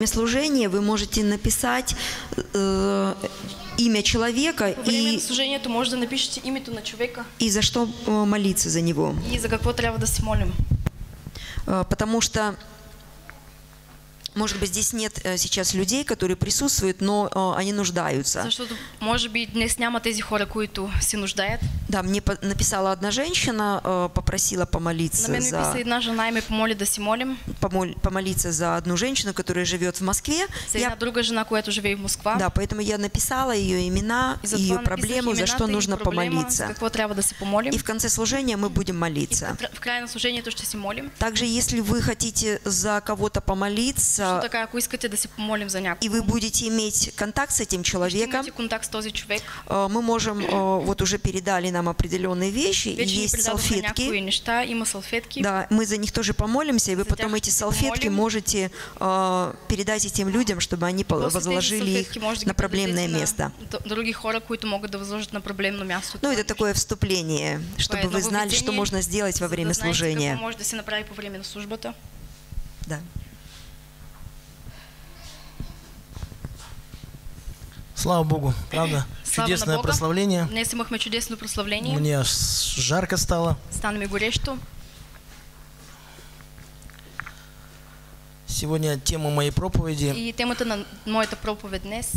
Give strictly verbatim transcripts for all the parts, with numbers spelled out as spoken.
служения вы можете написать э, имя человека Во время и, служения може да напишете името на човека и за что э, молиться за него. и за какво трябва да се молим. Э, потому что, может быть, здесь нет э, сейчас людей, которые присутствуют, но э, они нуждаются. Защото може би днес няма тези хора, които се нуждаят. Да, мне по- написала одна женщина, э, попросила На помолиться мен ми писа за, една жена и ме помоли да се молим помоль- помолиться за одну женщину, которая живет в Москве. за една Я- друга жена, която живее в Москва. да, поэтому я написала ее имена, И затова ее написах проблему, за имената что и нужно проблема, за помолиться. какво трябва да се помолим. И в конце служения мы будем И молиться. в в края на служението ще се молим. Также, если вы хотите за кого-то Също помолиться, така, ако искате да се помолим за и някого, вы будете иметь контакт с этим ще человеком, имате контакт с този човек, э, мы можем, э, вот уже передали нам определенные вещи, и вече ни есть предадоха някои салфетки. неща, има салфетки. Да, мы за них тоже помолимся, и вы За потом тях эти ще салфетки помолим. можете э, передать этим людям, чтобы они по- После тези возложили их салфетки може да на ги проблемное предадете место. на д- други хора, които могат да възложат на проблемно място. Ну, това это нещо. такое вступление, чтобы вы знали, что нововведение, можно сделать во За да время знаете, служения. какво може да се направи по време на службата. Да. Слава Богу, правда? Слава Чудесное на Бога. прославление. Днес имахме чудесно прославление. Мне аж жарко стало. Стана ми горещо. Сегодня тема моей проповеди И темата на моята проповед днес,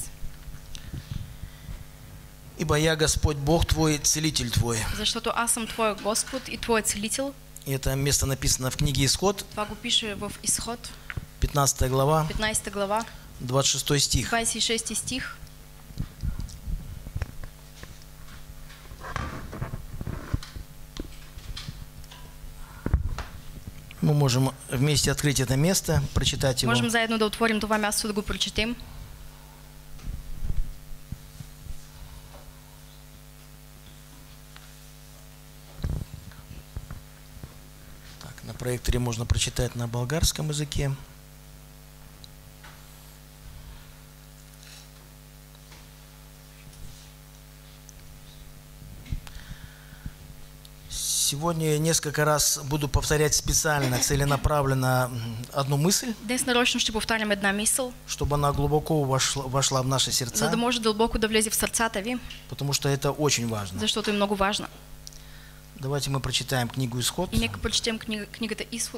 «Ибо я Господь Бог твой, целитель твой». защото аз съм Твоя Господ и Твой целител. И это место написано в книге Исход, Това го пише в Изход, пятнадцатая глава, петнадесета глава, двадцать шестой стих. двадесет и шести стих. Мы можем вместе открыть это место, прочитать его. Можем заедно да отворим това място, да го прочетем. Так, на проекторе можно прочитать на болгарском языке. Сегодня я несколько раз буду повторять специально, целенаправленно одну мысль, Днес нарочно ще повтарям една мисъл, чтобы она глубоко вошла, вошла в наши за сердца, да може дълбоко да влезе в сърцата ви, потому что это очень важно. защото е много важна. Давайте мы прочитаем книгу Исход, И нека прочетем книга, книгата Изход,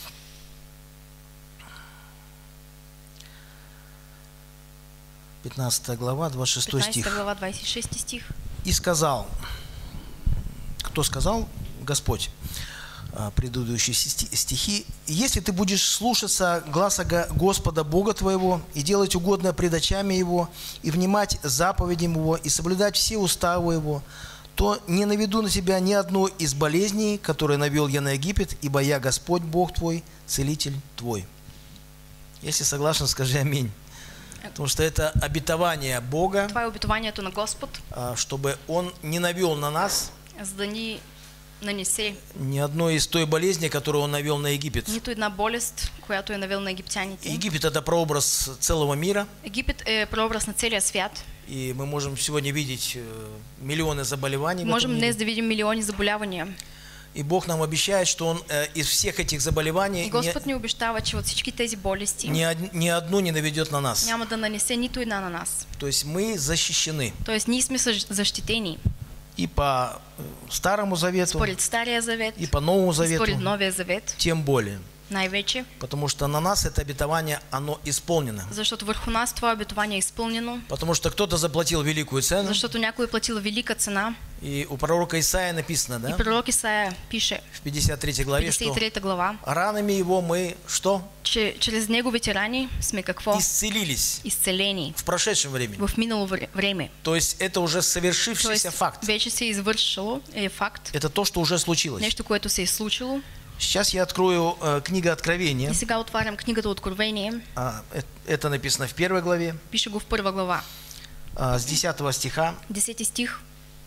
пятнадцатая глава, двадцать шестой петнадесета стих. глава, двадесет и шести стих. «И сказал», кто сказал? Господь. А, Предыдущие сти- стихи. «Если ты будешь слушаться гласа Го- Господа Бога твоего и делать угодное пред очами Его, и внимать заповедям Его, и соблюдать все уставы Его, то не наведу на тебя ни одной из болезней, которые навел я на Египет, ибо я Господь Бог твой, целитель твой». Если согласен, скажи аминь. Потому что это обетование Бога, Това е обетованието на Господ, а, чтобы Он не навел на нас за да ни нанесе ни одной из той болезни, которую Он навел на Египет. нито една болест, която е навел на египтяните. Египет – это прообраз целого мира, Египет е прообраз на целия свят. и мы можем сегодня видеть э, миллионы заболеваний в этом Можем мире. днес да видим милиони заболявания. И Бог нам обещает, что Он э, из всех этих заболеваний И ни, Господ ни обещава, че от всички тези болести ни, од- ни одну не наведет на нас. няма да нанесе нито една на нас. То есть мы защищены. Тоест ние сме съж- защитени И по э, Старому Завету, според Стария завет, и по Новому и Завету, според Новия завет, тем более. най-вече, Потому что на нас это обетование, оно исполнено. защото върху нас това обетование е изпълнено, Потому что кто-то заплатил великую цену, защото някой е платил велика цена. и у пророка Исаия написано, И да, пророк Исаия пише в пятьдесят третьей в главе, петдесет и что трета глава, ранами его мы что? че чрез неговите рани сме какво? Исцелились Изцелени в прошедшем времени. в минало вре- време. То есть это уже Тоест, совершившийся факт. вече се е извършило, е факт, Это то, что уже случилось. нещо, което се е случило. Сейчас я открою э, книга Откровения. И сега отварям книгата Откровение, А, э- это написано в первой главе, пише го в първа глава, а, с десятого стиха. десети стих.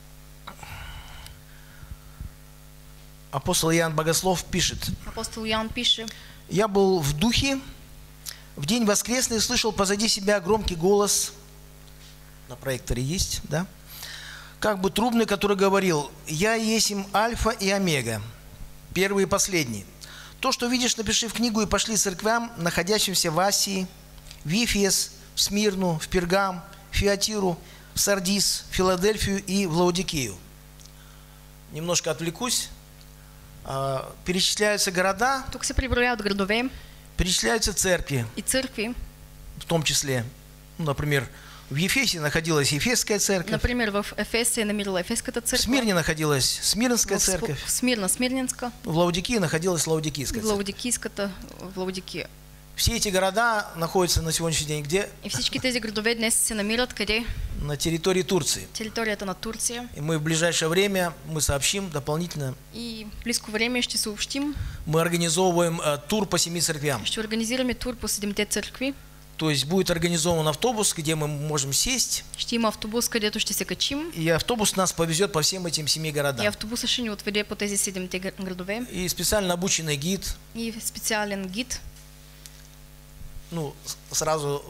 Апостол Иоанн Богослов пишет: Апостол Иоанн пише: «Я был в духе, в день воскресный слышал позади себя громкий голос». На проекторе есть, да? Как бы трубный, который говорил: «Я есмь Альфа и Омега, первый и последний. То, что видишь, напиши в книгу и пошли церквям, находящимся в Асии, в Ефес, в Смирну, в Пергам, в Фиатиру, в Сардис, в Филадельфию и в Лаодикею. Немножко отвлекусь. А, перечисляются города, Тук се преброяват градове перечисляются церкви, и църкви. в том числе, ну, например, в Ефесе находилась Ефесская церковь, Например, в Ефес се е намирала Ефеската в църква. Смирне находилась Смирнская в Спо- церковь, в Смирна Смирненска, в Лаодикее находилась Лаодикийская в церковь. Лаодикийската в Лаодикия. Все эти города находятся на сегодняшний день где? И всички тези градове днес се намират къде? На территории Турции. Територията на Турция. И мы в ближайшее время мы сообщим дополнительно. И в близко време ще съобщим, Мы организовываем э, тур по семи церквям. ще организираме тур по седемте църкви. То есть будет организован автобус, где мы можем сесть, Ще има автобус, където ще се качим. и автобус нас повезет по всем этим семи И городам. автобуса ще ни отведе по тези седемте гр- градове. И специально обученный гид, И специален гид. ну, с- сразу,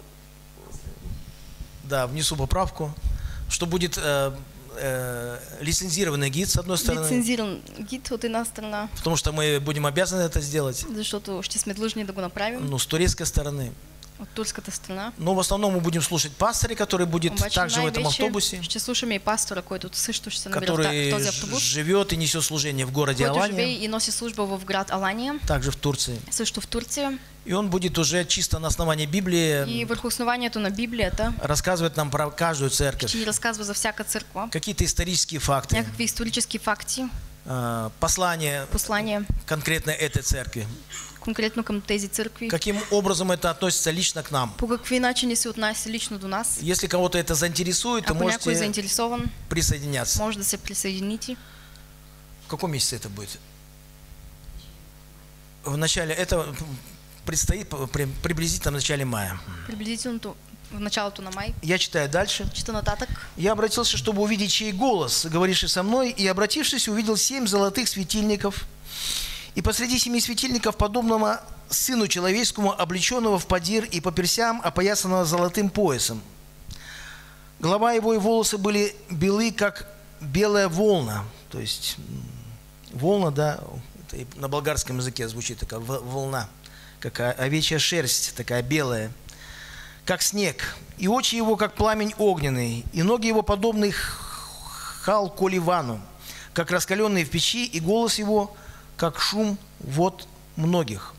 да, внесу поправку, что будет э, э, лицензированный гид, с одной стороны, Лицензиран гид от една страна, потому что мы будем обязаны это сделать, защото ще сме длъжни да го направим. ну, с турецкой стороны. От турската страна. Но в основном мы будем слушать пастыря, который будет Обаче также в этом най-вече автобусе, ще слушаме и пастора, който също ще се намира в та- в который този автобус, живет и несет служение в городе който живее Алания, и носи служба в град Алания, также в Турции. също в Турция. И он будет уже чисто на основании Библии И върху основанието на Библията рассказывать нам про каждую церковь, ще ни разказва за всяка църква, какие-то исторические факты, някакви исторически факти, э, послания послания конкретно этой церкви, конкретно към тези църкви, каким образом это относится лично к нам. по какви начини се отнася лично до нас. Если кого-то это заинтересует, то Ако някой е можете заинтересован, присоединяться. може да се присъедините. В каком месяце это будет? В начале, это предстоит при- приблизительно в начале мая. Приблизително в началото на май. Я читаю дальше. Чета нататък. Я обратился, чтобы увидеть, чей голос, говоривший со мной, и, обратившись, увидел семь золотых светильников, и посреди семи светильников, подобного сыну человеческому, облеченного в подир и по персям, опоясанного золотым поясом. Голова его и волосы были белы, как белая волна, то есть м, волна, да, это и на болгарском языке звучит такая в- волна, как о- овечья шерсть, такая белая, как снег, и очи его, как пламень огненный, и ноги его, подобны х- халколивану, как раскаленные в печи, и голос его, как шум вод многих.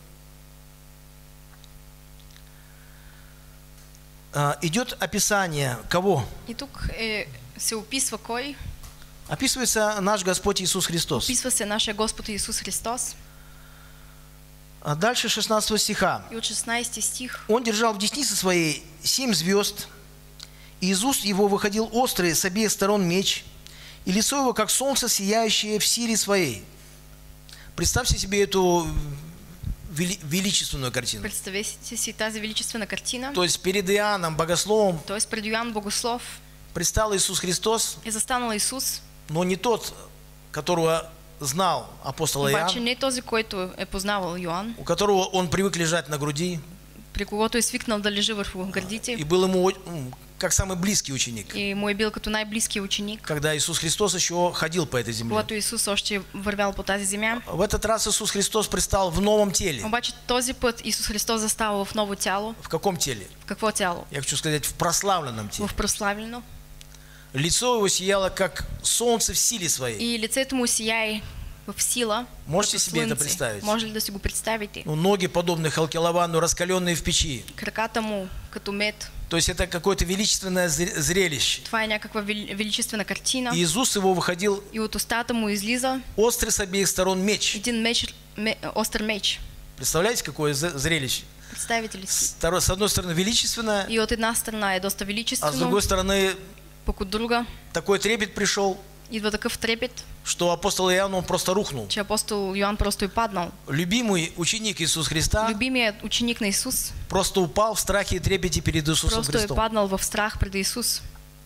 А, идет описание кого? И тук е, се описва кой? Описывается наш Господь Иисус Христос. Описва се нашия Господ Исус Христос. А дальше шестнадцатого стиха. И от шестнадесети стих. Он держал в деснице своей семь звезд, и из уст его выходил острый с обеих сторон меч, и лицо его, как солнце, сияющее в силе своей. Представьте себе эту вели- величественную картину. Представете си тази величествена картина. То есть перед Иоанном, богословом, Тоест пред Йоан Богослов предстал Иисус Христос, е застанал Исус, но не тот, которого знал апостол обаче Иоанн, не този, който е познавал Йоан, у которого он привык лежать на груди, при когото е свикнал да лежи върху и гърдите был ему м, как самый близкий ученик, и му е бил като най-близки ученик, когда Иисус Христос еще ходил по этой земле. когато Исус още е вървял по тази земя. В этот раз Иисус Христос предстал в новом теле. Обаче този път Исус Христос застава в ново тяло. В каком теле? В какво тяло? Я хочу сказать, в прославленном теле. В прославлено. Лицо его сияло, как солнце в силе своей. И лицето му сияе в сила. Можете като себе это слънце. представить? Може ли да си го представите? Ну, ноги, подобные халкеловану, раскаленные в печи. Краката му като мед. То есть это какое-то величественное зре- зрелище. Това е някаква вели- величествена картина. И из уст его выходил И от устата му излиза острый с обеих сторон меч. един меч, ме, остър меч. Представляете, какое з- зрелище? Представите ли си? С второй- с одной стороны величественное, И от една страна е доста а с величествено, другой стороны пък от друга такой трепет пришел, идва такъв трепет, что апостол Иоанн, он просто рухнул. че апостол Йоан просто е паднал. Любимый ученик Иисус Христа Любимият ученик на Исус просто упал в страхе и трепете перед Иисусом просто е Христом. паднал в страх пред Исус.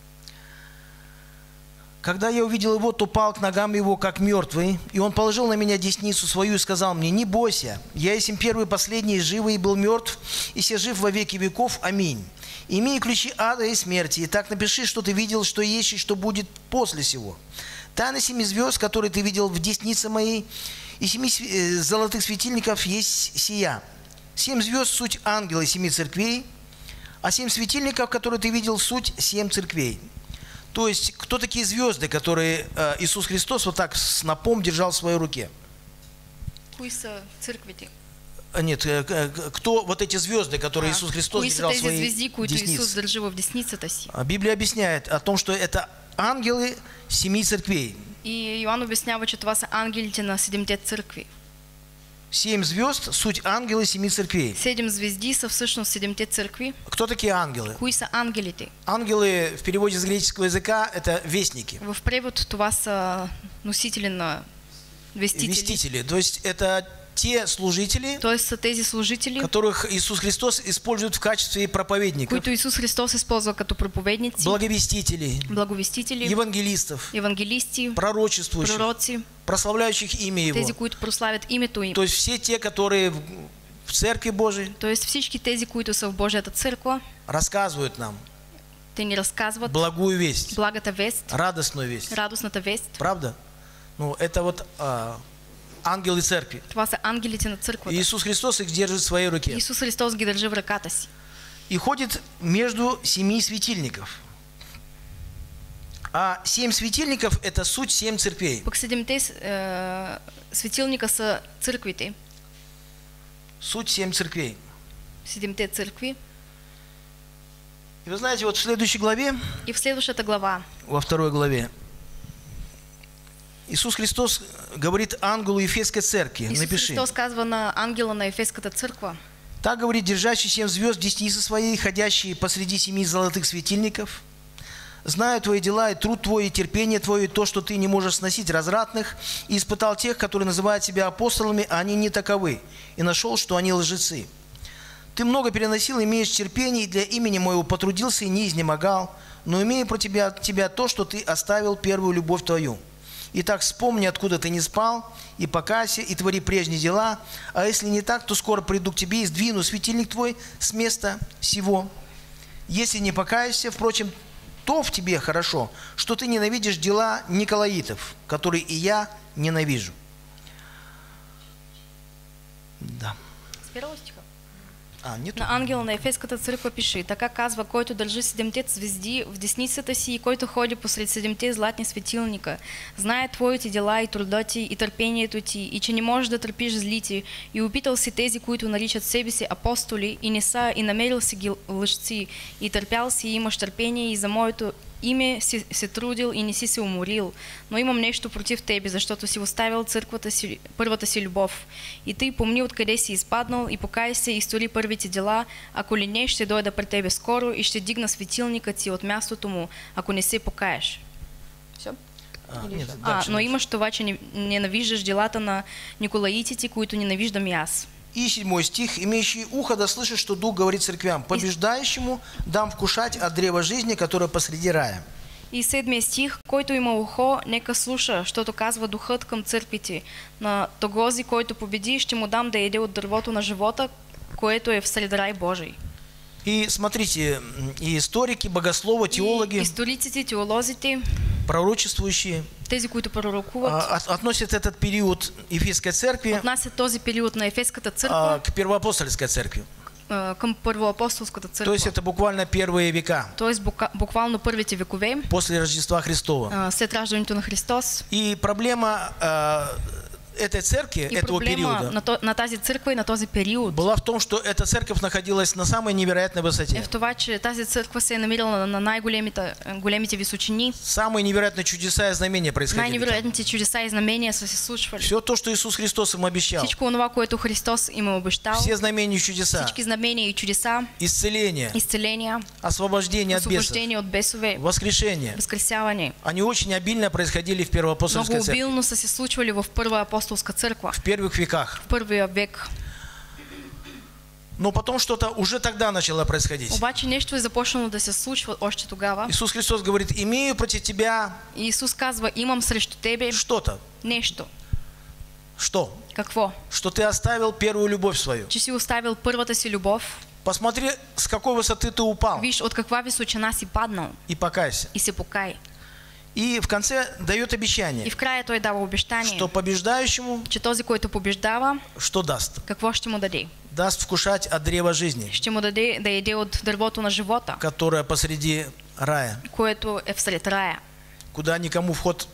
Когда я увидел его, то пал к ногам его, как мертвый, и он положил на меня десницу свою и сказал мне: «Не бойся, я есть первый и последний, живый и был мертв, и се жив во веки веков. Аминь. Имею ключи ада и смерти, и так напиши, что ты видел, что есть и что будет после сего. Тайна семи звезд, которые ты видел в деснице моей, и семи сви- э, золотых светильников есть сия. Семь звезд — суть ангелы семи церквей, А семь светильников, которые ты видел, суть семь церквей. То есть, кто такие звезды, которые э, Иисус Христос вот так снопом держал в своей руке? Кои са църквите? А, Нет, э, э, кто вот эти звезды, которые А, Иисус Христос кои са держал в тези своей звезди, които Исус деснице? държи в десницата си? А Библия объясняет о том, что это ангелы семи церквей. И Йоан обяснява, че това са ангелите на седемте църкви. Семь звезд – суть ангелы семи церквей. Седем звезди са всъщност седемте църкви. Кто такие ангелы? Кои са ангелите? Ангелы в переводе с греческого языка – это вестники. В превод това са носители на вестители. Вестители. То есть это те служители, Тоест са тези служители, которых Иисус Христос использует в качестве проповедников, които Исус Христос използва като проповедници, благовестителей, благовестители, евангелистов, евангелисти, пророчествующих, пророци, прославляющих имя Его. тези, които прославят името им. То есть все те, которые в в Церкви Божией Тоест всички тези, които са в Божията църква, рассказывают нам те ни разказват благую весть, благата вест, радостную вест. радостната вест. Правда? Ну, это вот а, ангелы Церкви. Това са ангелите на И църквата. Иисус Христос их держит в своей руке. Исус Христос ги държи в ръката си. И ходит между семи светильников. А семь светильников – это суть семь церквей. Пък седемте е, светилника са църквите, Суть семь церквей. седемте църкви. И вы знаете, вот в следующей главе, И в следващата глава во второй главе, Иисус Христос говорит ангелу Ефесской церкви. Исус Напиши. Христос казва на ангела на Ефеската църква: Так говорит держащий семь звезд в деснице своей, ходящий посреди семи золотых светильников. Знаю твои дела, и труд твой, и терпение твое, и то, что ты не можешь сносить развратных, и испытал тех, которые называют себя апостолами, а они не таковы, и нашел, что они лжецы. Ты много переносил, имеешь терпение, и для имени моего потрудился и не изнемогал, но имею про тебя, тебя то, что ты оставил первую любовь твою. Итак, вспомни, откуда ты не спал, и покайся, и твори прежние дела, а если не так, то скоро приду к тебе и сдвину светильник твой с места сего. Если не покаешься, впрочем, то в тебе хорошо, что ты ненавидишь дела Николаитов, которые и я ненавижу. Да. С первого стиха. А, нет. На ангела на Ефеската църква пише: така казва, който държи седемте звезди в десницата си и който ходи посред седемте златни светилника. Знае твоите дела и труда ти, и търпението ти, и че не можеш да търпиш злите, и опитал си тези, които наричат себе си апостоли, и не са, и намерил си ги лъжци, и търпял си, и имаш търпение, и за моето име си се трудил и не си се уморил, но имам нещо против тебе, защото си оставил църквата си, първата си любов. И тъй помни откъде си изпаднал и покай се и стори първите дела, ако ли не, ще дойда при тебе скоро и ще дигна светилникът си от мястото му, ако не се покаеш. Все? А, нет, А, дальше, но дальше. имаш това, че не- ненавиждаш делата на Николаитите, които ненавиждам и аз. И седьмой стих. Имеющий ухо да слышит, что Дух говорит церквям. Побеждающему дам вкушать от древа жизни, которое посреди рая. И седмия стих: който има ухо, нека слуша, защото казва Духът към църквите. На тогози, който победи, ще му дам да яде от дървото на живота, което е всред рай Божий. И смотрите, и историки, богословы, теологи, И историците, теолозите, пророчествующие тези, които пророкуват, а, от- относят этот период Ефесской церкви отнасят този период на Ефеската а, църква к первоапостольской церкви. а, към първоапостолската То есть църква. это буквально первые века Тоест бука- буквално първите векове, после Рождества Христова. а, след раждането на Христос. И проблема а, этой церкви, И этого проблема периода, на, то, на тази църква и на този период была в том, что эта церковь находилась на самой невероятной е высоте. в това, че тази църква се е намирала на, на най-големите големите височини. Самые невероятные чудеса и знамения происходили. там. Най-невероятните чудеса и знамения са се случвали. Все то, что Иисус Христос им обещал. Всичко това, което Христос им е обещал, Все знамения и чудеса. всички знамения и чудеса, Исцеление, изцеления, освобождение от бесов, освобождение от бесове, воскрешение. възкресяване. Они очень обильно происходили в Много первоапостольской церкви. обилно са се случвали в Първа апостолска църква, В первых веках. в първия век. Но потом что-то уже тогда начало происходить. Обаче нещо е започнало да се случва още тогава. Иисус Христос говорит: имею против тебя И Исус казва: имам срещу тебе что-то. нещо. Что? Какво? Что ты оставил первую любовь свою. Че си оставил първата си любов. Посмотри, с какой высоты ты упал. Виж от каква височина си паднал И покайся. и се покай. И в конце дает И обещание, в края той дава обещание, что побеждающему че този, който побеждава, что даст? какво ще му даде? Даст вкушать от древа жизни, Ще му даде да яде от дървото на живота, которое посреди рая, което е всред рая, куда никому вход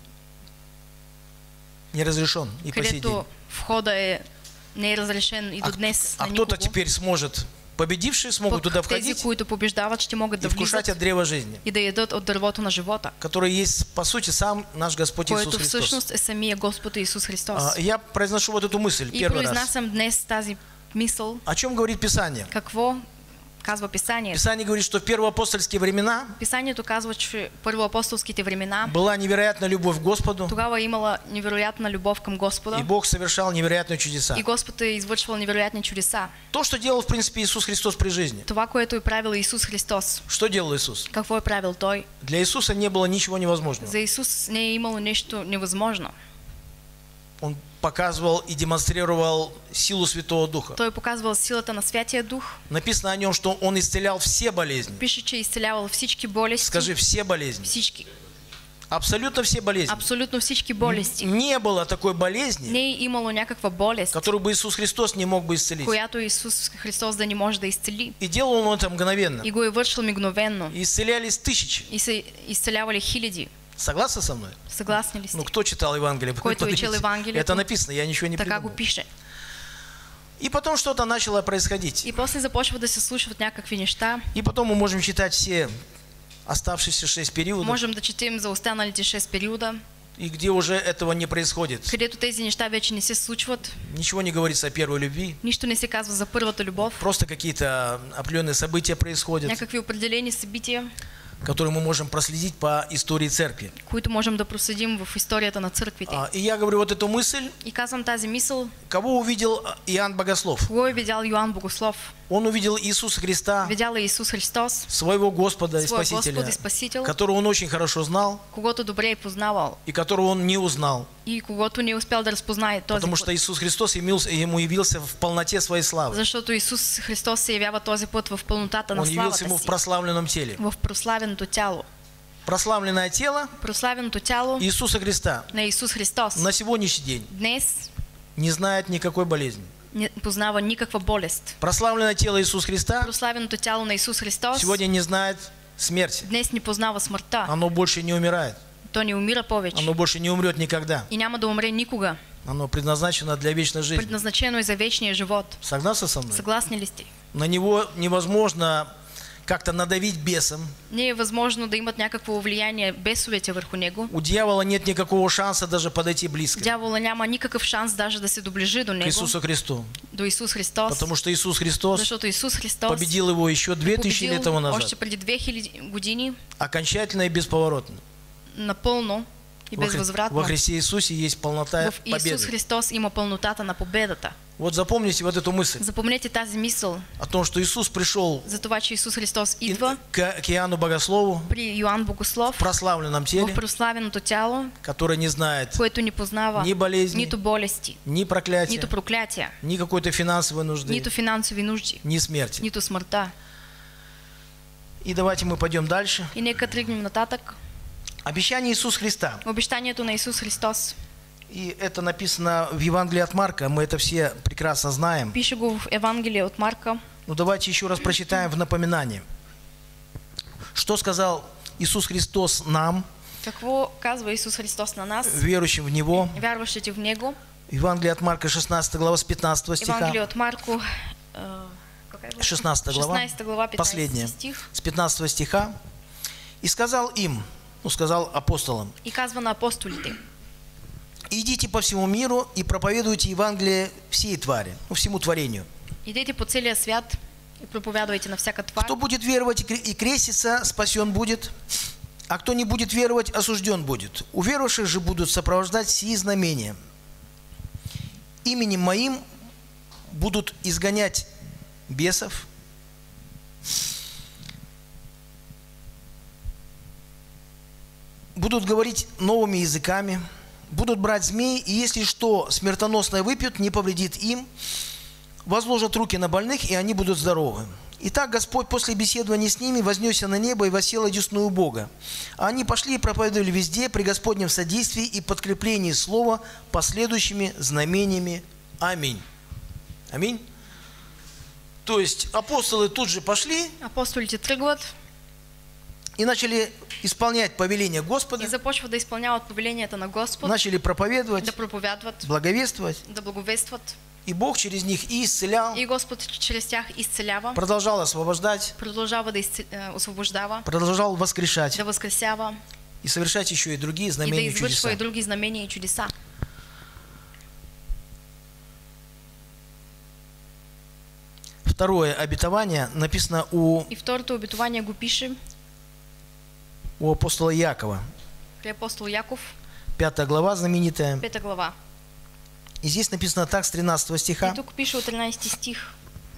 не разрешен и по сей день. където входа е не е разрешен и А, до днес а на кто-то никого. теперь сможет, победившие смогут туда Пък тези, входить които побеждават, ще могат и да вкушать влизат от древа жизни, и да ядат от дървото на живота, который есть по сути сам наш Господь Иисус който Христос. всъщност е самия Господ Исус Христос. А, Я произношу вот эту мысль И первый раз. произнасям днес тази мисъл. О чем говорит Писание? Какво казва Писанието? Писание говорит, что в первоапостольские времена Писанието казва, че в първоапостолските времена была невероятная любовь к Господу, тогава е имала невероятна любов към и Господа Бог совершал невероятные чудеса. и Господ е извършвал невероятни чудеса. То, что делал, в принципе, Иисус Христос при жизни. Това, което е правил Исус Христос. Что делал Иисус? Какво е правил Той? Для Иисуса не было ничего невозможного. За Исус не е имало нещо невъзможно. Он показывал и демонстрировал силу Святого Духа. Той е показвал силата на Святия Дух. Написано о нем, что он исцелял все болезни. Пише, че е изцелявал всички болести. Скажи, все болезни. Всички. Абсолютно все болезни. Абсолютно всички болести. Не было такой болезни, Не е имало някаква болест, которую бы Иисус Христос не мог бы исцелить. която Исус Христос да не може да изцели. И делал он это мгновенно. И го е вършил мигновенно. И исцелялись тысячи. И се изцелявали хиляди. Согласны со мной? Съгласни ли сте? Ну, кто читал Евангелие? Който е чел Посмотрите. Евангелието, Это написано, я ничего не така го придумал. пише. И потом что-то начало происходить. И после започва да се случват някакви неща. И потом мы можем читать все оставшиеся шесть периодов, Можем да четем за останалите шест периода, и где уже этого не происходит. където тези неща вече не се случват. Ничего не говорится о первой любви. Нищо не се казва за първата любов. Просто какие-то определенные события происходят, Някакви определени събития, которые мы можем проследить по истории церкви. които можем да проследим в историята на църквите. А, И я говорю вот эту мысль, И казвам тази мисъл, кого увидел Иоанн Богослов? кого е видял Йоан Богослов? Он увидел Иисуса Христа, Видял е Исус Христос, своего Господа и своя Господ Спасителя, и Спасител, которого он очень хорошо знал когото добре е познавал и которого он не узнал, и когото не е успял да разпознае този потому път. что Иисус Христос имел- ему явился в полноте своей славы. Защото Исус Христос се явява този път в пълнотата на Он явился славата ему в си, прославленном теле. в прославеното тяло. Прославленное тело Прославеното тяло Иисуса Христа на Исус Христос на сегодняшний день днес не знает никакой болезни. не познава никаква болест. Прославленное тело Иисуса Христа Прославеното тяло на Исус Христос сегодня не знает смерти. днес не познава смъртта. Оно больше не умирает. То не умира повече Оно больше не умрет никогда. и няма да умре никога. Оно предназначено для вечной жизни. Предназначено е за вечния живот. Согласны со мной? Съгласни ли сте? На него невозможно как-то надавить бесом. Не е възможно да имат някакво влияние бесовете върху него. У дьявола нет никакого шанса даже подойти близко Дявола няма никакъв шанс даже да се доближи до к него, Иисусу Христу. до Исус Христос. Потому что Иисус Христос Защото Исус Христос победил его еще две тысячи победил лет тому още назад. преди две хиляди години Окончательно и бесповоротно. напълно и Во Хри- безвъзвратно. Во Христе Иисусе есть полнота В Исус победы. Христос има пълнотата на победата. Вот запомните вот эту мысль Запомнете тази мисъл о том, что Иисус пришел за това, че Исус Христос и- идва к, к Иоанну Богослову при Йоан в Богослов прославленном в теле, прославеното тяло, который не знает което не познава ни болезни, нито болести, ни проклятия, нито проклятия, ни какой-то финансовой нужды, нито финансови нужди, ни смерти. нито смъртта. И давайте мы пойдем дальше. И нека тръгнем нататък. Обещание Иисуса Христа. Обещанието на Исус Христос. И это написано в Евангелии от Марка, мы это все прекрасно знаем. Пише го в Евангелие от Марка. Но давайте еще раз прочитаем в напоминание. Что сказал Иисус Христос нам, Какво казва Исус Христос на нас, верующим в Него? вярващите в Него? Евангелие от Марка, шестнадцатая глава, с пятнадцатого Евангелие стиха. от Марко, э, какая глава? шестнадцатая глава, шестнадцатая глава, пятнадцатый последняя, стих. с пятнадцатого стиха. И сказал им, ну сказал апостолам: И казва на апостолите: идите по всему миру и проповедуйте Евангелие всей твари, ну, всему творению. идете по целия свят и проповядвайте на всяка тварь. Кто будет веровать и кре- и креститься, спасен будет, а кто не будет веровать, осужден будет. У верующих же будут сопровождать сии знамения. Именем моим будут изгонять бесов, будут говорить новыми языками, будут брать змей, и если что смертоносное выпьют, не повредит им, возложат руки на больных, и они будут здоровы. Итак, Господь после беседования с ними вознесся на небо и воссел одесную Бога. А они пошли и проповедовали везде при Господнем содействии и подкреплении слова последующими знамениями. Аминь. Аминь. То есть апостолы тут же пошли Апостолите тръгват и начали исполнять повеление Господа, и започват да изпълняват повеленията на Господ, начали проповедовать, да проповядват, благовествовать. да благовестват. И Бог через них и исцелял, И Господ чрез тях изцелява, продолжал освобождать, продължава да изце- э, освобождава, продолжал воскрешать да възкресява и совершать еще и другие и да знамения и извършва и чудеса. други знамения и чудеса. Второе обетование написано у, И второто обетование го пише у апостола Якова. при апостол Яков, Пятая глава знаменитая. пета глава. И здесь написано так с тринадцатого И стиха. тук пише от тринадесети стих.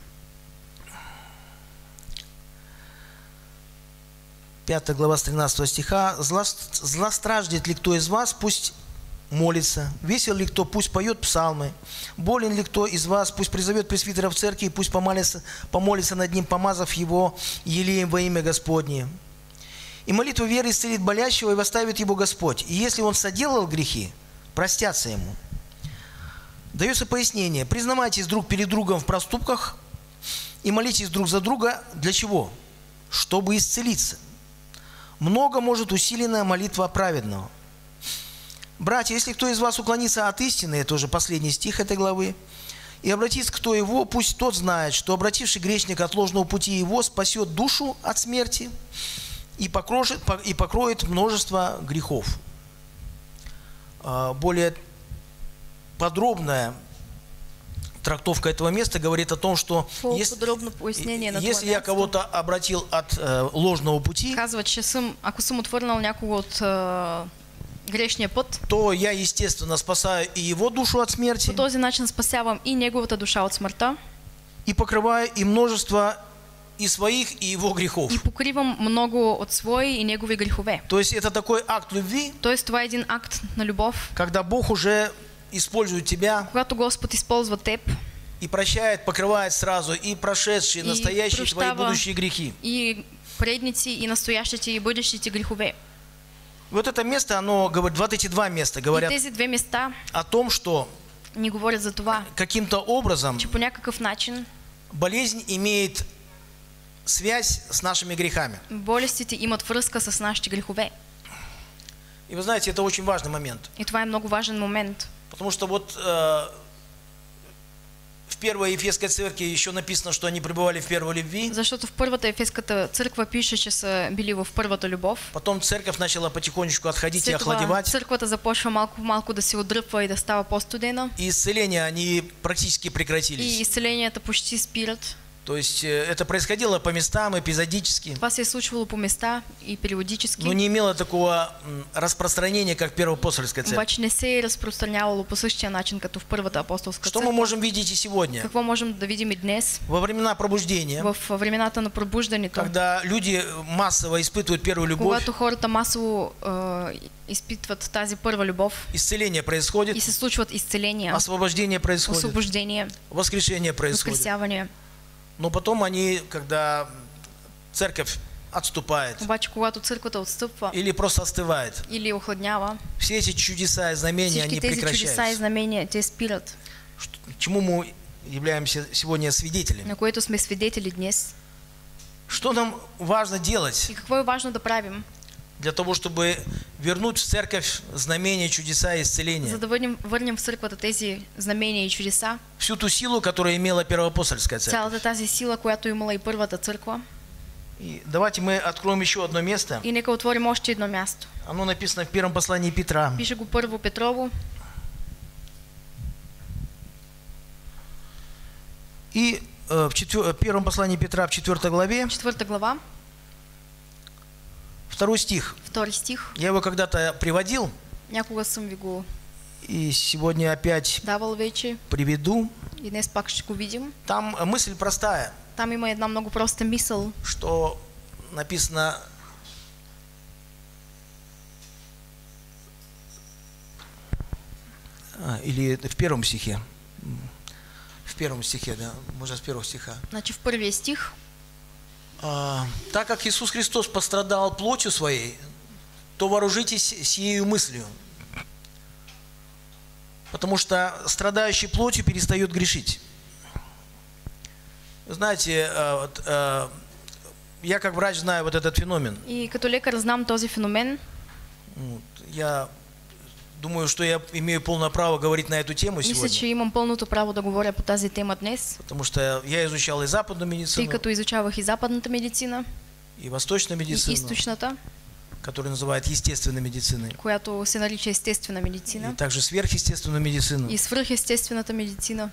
Пятая глава с тринадцатого стиха. «Зла, злостраждет ли кто из вас, пусть молится. Весел ли кто, пусть поет псалмы. Болен ли кто из вас, пусть призовет пресвитера в церкви, и пусть помолится, помолится над ним, помазав его елеем во имя Господне. И молитва веры исцелит болящего, и восставит его Господь. И если он соделал грехи, простятся ему». Дается пояснение. Признавайтесь друг перед другом в проступках и молитесь друг за друга. Для чего? Чтобы исцелиться. Много может усиленная молитва праведного. Братья, если кто из вас уклонится от истины, это уже последний стих этой главы, и обратится кто его, пусть тот знает, что обративший грешник от ложного пути его спасет душу от смерти и покроет, и покроет множество грехов. Более подробная трактовка этого места говорит о том, что если, если я кого-то обратил от э, ложного пути, казва, че съм, ако съм отвърнал някого от э, грешния път, то я, естественно, спасаю и его душу от смерти, по този начин спасявам и неговата душа от смъртта, и покрываю и множество и своих, и его грехов. и покривам много от свои и негови грехове. То есть это такой акт любви, Тоест това е един акт на любов, когда Бог уже использует тебя, когато Господ използва теб и прощает, покрывает сразу и прошедшие, и настоящие твои прощава будущие грехи. и предници, и настоящите, и бъдещите грехове. Вот это место, оно говорит, вот эти два места И говорят тези две места о том, что ни говорят за това, каким-то образом че по някакъв начин болезнь имеет связь с нашими грехами. болестите имат връзка с нашите грехове. И вы знаете, это очень важный момент. И това е много важен момент. Потому что вот э, в первой Ефесской церкви еще написано, что они пребывали в первой любви. Защото в първата Ефеската църква пише, че са били в първата любов. Потом церковь начала потихонечку отходить След и това охладевать. църквата започва малко-малко да се отдръпва и да става по-студена. И исцеления они практически И прекратились. изцеленията почти спират. То есть э, это происходило по местам, эпизодически. Това се е случвало по места и периодически. Но не имело такого м, распространения, как в Первоапостольской церкви. Обаче не се е разпространявало по същия начин, като в първата апостолска Что мы църква. можем видеть и сегодня? Какво можем да видим и днес? Во времена пробуждения, В времената на пробуждането, когда люди массово испытывают первую любовь, когато хората масово е, изпитват тази първа любов исцеление происходит, и се случват изцеления, освобождение происходит, освобождение, воскрешение происходит. възкресяване. Но потом они, когда церковь отступает Обаче, когато църквата отстъпва или просто остывает, или охладнява, все эти чудеса и знамения, они всички тези чудеса и прекращаются. знамения, те спират, Что- Чему мы являемся сегодня свидетелями? на което сме свидетели днес. Что нам важно делать И какво е важно да правим, для того, чтобы вернуть в церковь знамения, чудеса и за исцеления? да върнем, върнем в църквата тези знамения и чудеса, Всю ту силу, которую имела Первоапостольская церковь. цялата тази сила, която имала и първата църква. И давайте мы откроем еще одно место. И нека отворим още едно място. Оно написано в первом послании Петра. Пише го първо Петрово, И э, в четвер- первом послании Петра в четвёртой главе, четвърта глава, второй стих. втори стих. Я его когда-то приводил, Някога съм ви го и сегодня опять давал вече приведу. и днес пак ще го видим. Там мысль простая, Там има една много проста мисъл, что написано: а, или это в первом стихе. В первом стихе, да, можно с первого стиха. значи в първия стих, А, так как Иисус Христос пострадал плотью своей, то вооружитесь сею мыслью. Потому что страдающий плотью перестает грешить. Вы знаете, а, вот, а, я как врач знаю вот этот феномен. И като лекар знам този феномен. Вот, я думаю, что я имею полное право говорить на эту тему Мисля, сегодня. че имам пълното право да говоря по тази тема днес, Потому что я изучал и западную тъй медицину, като изучавах и западната медицина, и восточную и медицину, източната, которую называют естественной медициной, която се нарича естествена и медицина, также сверхъестественную медицину. и свръхестествената медицина.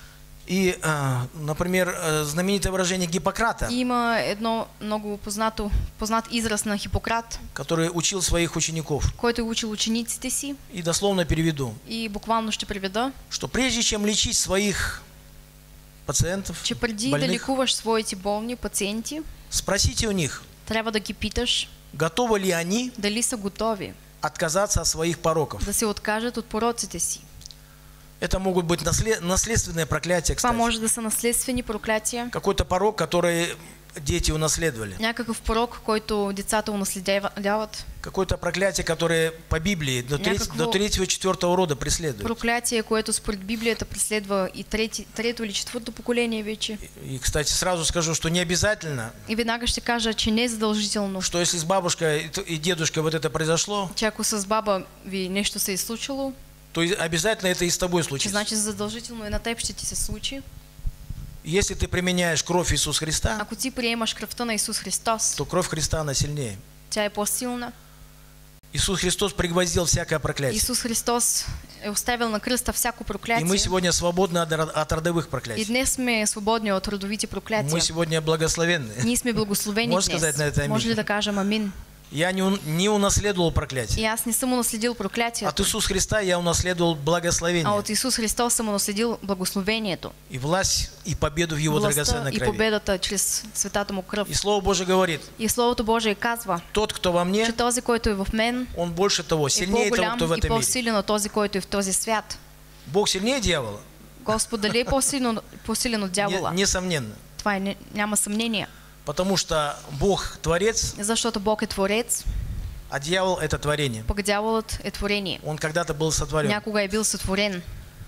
И, а, например, а, знаменитое выражение Гиппократа, И има едно много познато, познат израз на Хипократ, который учил своих учеников. който е учил учениците си, И дословно переведу, и буквално ще преведа, что прежде чем лечить своих пациентов, че преди да больных, лекуваш своите болни пациенти, спросите у них, трябва да ги питаш готовы ли они дали са готови отказаться от своих пороков. да се откажат от пороците си. Это могут быть наслед- наследственные проклятия, Това кстати. може да са наследствени проклятия, Какой-то порок, который дети унаследовали. някакъв порок, който децата унаследяват, Какое-то проклятие, которое по Библии до, треть- Някакво- до третьего и четвертого рода преследует. проклятие, което според Библията преследва и трети, трето или четвърто поколение вече. И, кстати, сразу скажу, что не обязательно, И веднага ще кажа, че не е задължително, что если с бабушкой и т- и дедушкой вот это произошло, че ако с баба ви нещо се е случило, то и обязательно это и с тобой че случится. значи задължително и на теб ще ти се случи. Если ты применяешь кровь Иисуса Христа, Ако ти приемаш кръвта на Исус Христос, то кровь Христа, она сильнее. тя е по-силна. Иисус Христос пригвоздил всякое проклятие. Исус Христос е оставил на кръста всяко И проклятие. мы сегодня свободны от, ро- от родовых И проклятий. днес сме свободни от родовите Мы проклятия. сегодня благословенны. Ние сме благословени Можеш сказать на днес. это амин? Може ли да кажем амин? Я не, un- не унаследовал И проклятие. аз не съм унаследил От проклятието, Иисуса Христа я унаследовал благословение. а от Исус Христос съм унаследил благословението, И власть, и победу в Его властта драгоценной и крови. победата чрез светата му кръв. И Слово Божие говорит, И Словото Божие казва, тот, кто во мне, че този, който е в мен, он больше того, е сильнее того, по-голям кто в и этом мире. по-силен от този, който е в този свят. Бог сильнее дьявола? Господ дали е по-силен, по-силен от Не- дявола? несомненно. Това е, не- няма съмнение. Потому что Бог творец, Защото Бог е творец, а дьявол это творение. пък дяволът е творение. Он когда-то был сотворен. Някога е бил сътворен.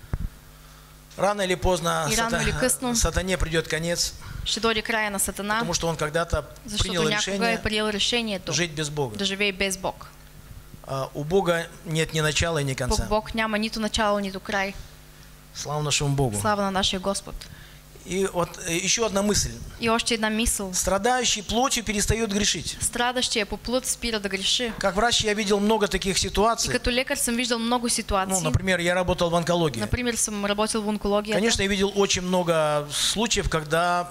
Рано или поздно И рано сата- или късно сатане придет конец, Ще дойде края на Сатана, потому что он когда-то защото принял някога решение е приел решението жить без Бога. да живее без Бог. А у Бога нет ни начала и ни Пък конца. Бог няма нито начало, нито край. Слава нашему Богу. Слава на нашия Господ. И вот э, еще одна мысль. И още една мисъл. Страдающий плотью перестает грешить. Страдащия по плът спира да греши. Как врач я видел много таких И ситуаций. като лекар съм виждал много Ну, ситуации. например, я работал в онкологии. Например, съм работил в онкологията. Конечно, я видел очень много случаев, когда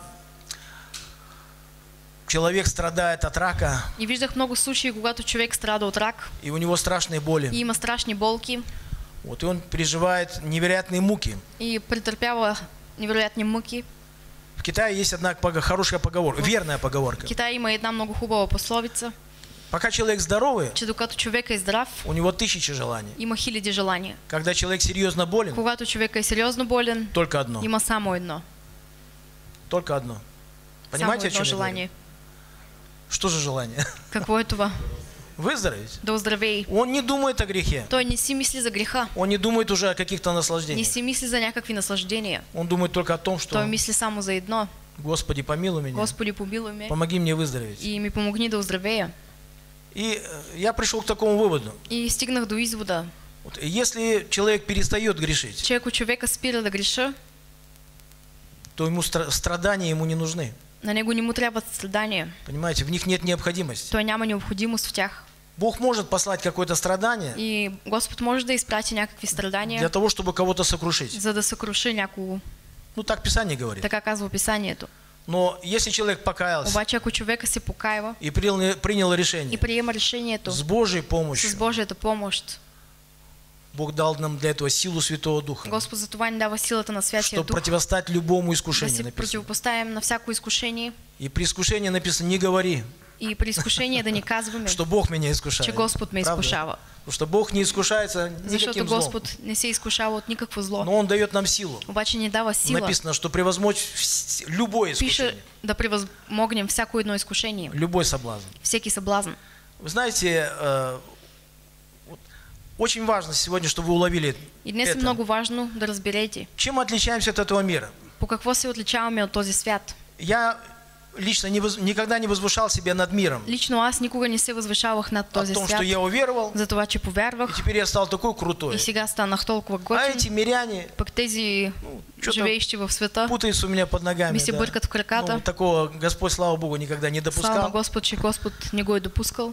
человек страдает от рака, И виждах много случаи, когато човек страда от рак и у него страшные боли. и има страшни болки Вот, и он переживает невероятные муки. и претърпява невероятни мъки. В Китае есть одна пога- хорошая поговорка, верная В поговорка. Китай има една много хубава пословица, Пока человек здоровый, че докато човек е здрав, у него тысячи желаний. има хиляди желания. Когда человек серьезно болен, Когато човек е сериозно болен, только одно. има само едно. Только одно. Само Понимаете, о едно чем я желание. говорю? Что же желание? Какво е това? Выздороветь. Да оздравей. Он не думает о грехе. Той не си мисли за греха, Он не думает уже о каких-то не наслаждениях. си мисли за някакви наслаждения. Он думает только о том, Той что мисли само за едно. Господи, помилуй меня, Господи, помилуй ме помоги мне выздороветь. и ми помогни да оздравея. И э, я пришел к такому выводу. И стигнах до извода, Вот, если человек перестает грешить, че ако човека спира да греша, то ему стра- страдания ему не нужны. на него не му трябват страдания. Понимаете, в них нет необходимости. Той няма необходимост в тях. Бог может послать какое-то страдание И Господ може да изпрати някакви для страдания, того, чтобы кого-то сокрушить. за да съкруши някого. Ну, так Писание говорит. Така казва Писанието. Но если человек покаялся Обаче ако човека се покаива и принял, принял и решение приема решението с Божьей помощью, с Божията помощ, Бог дал нам для этого силу Святого Духа, Господ за това ни дава силата на Святия чтобы Дух, противостать любому да искушению, се написано. противопоставим на всяко изкушение. И при искушении написано: не говори, И при изкушении да не казваме, что Бог меня искушает. че Господ ме Правда? изкушава. Потому что Бог не искушается Защото никаким злом. Господ не се изкушава от никакво зло. Но Он дает нам силу. Обаче ни дава сила. Написано, что превозмочь вс- любое Пише искушение, да превъзмогнем всяко едно изкушение, любой соблазн. всеки съблазн. Вы знаете, э, вот очень важно сегодня, чтобы вы уловили И днес е это. много важно да разберете Чем мы отличаемся от этого мира? по какво се отличаваме от този свят. Я лично не воз- никогда не возвышал себя над миром. Лично аз никога не се възвишавах над О този том, что свят, я уверовал, за това, че и повярвах теперь я стал такой крутой. и сега станах толкова А готин, эти миряне пък тези что-то живеещи в света, путаются у меня под ногами. ми се да. бъркат в краката. Ну, такого Господь, слава Богу, никогда не Слава на допускал. Господ, че Господ не го е допускал.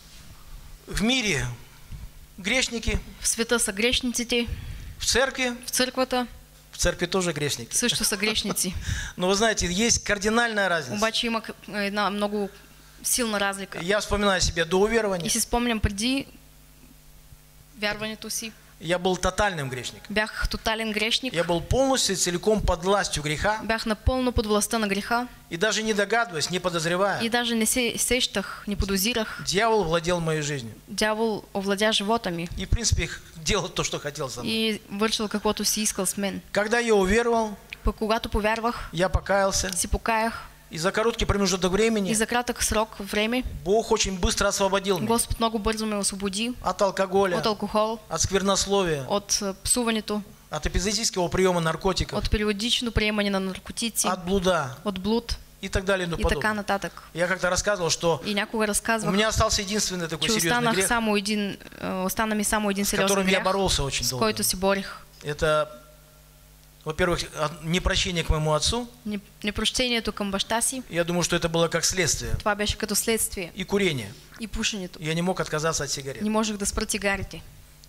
В мире грешники, В света са грешниците, в церкви, в църквата в церкви тоже грешники. също са грешници. Но вы знаете, есть кардинальная разница. Обаче има к- една много силна разлика. Я вспоминаю себя до И уверования. си спомням преди вярването си, Я был тотальным грешником. бях тотален грешник, Я был полностью и целиком под властью греха. бях напълно под властта на греха И даже не догадываясь, не подозревая, и даже не се сещах, не подозирах. дьявол владел моей жизнью. Дявол овладя живота ми И, в принципе, делал то, что хотел со мной. и вършил каквото си искал с мен. Когда я уверовал, Пък когато повярвах, я покаялся. си покаях И за короткий промежуток и времени за кратък срок време Бог очень быстро освободил меня Господ много бързо ме освободи от алкоголя, от алкохол, от сквернословия, от а, псуването, от эпизодического приема наркотиков, от периодично приемане на наркотици, от блуда от блуд и так далее и тому и така подобное. нататък. Я как-то рассказывал, что И някога у разказвах, меня остался единственный такой че серьезный останах грех, само един, а, остана ми само един с сериозен которым я грях, боролся очень с долго. който си борих. Это, во-первых, от- непрощение к моему отцу. Не- Непрощението към баща си, Я думаю, что это было как следствие. това беше като следствие. И курение. И пушенето. Я не мог отказаться от сигарет. Не можех да спра цигарите.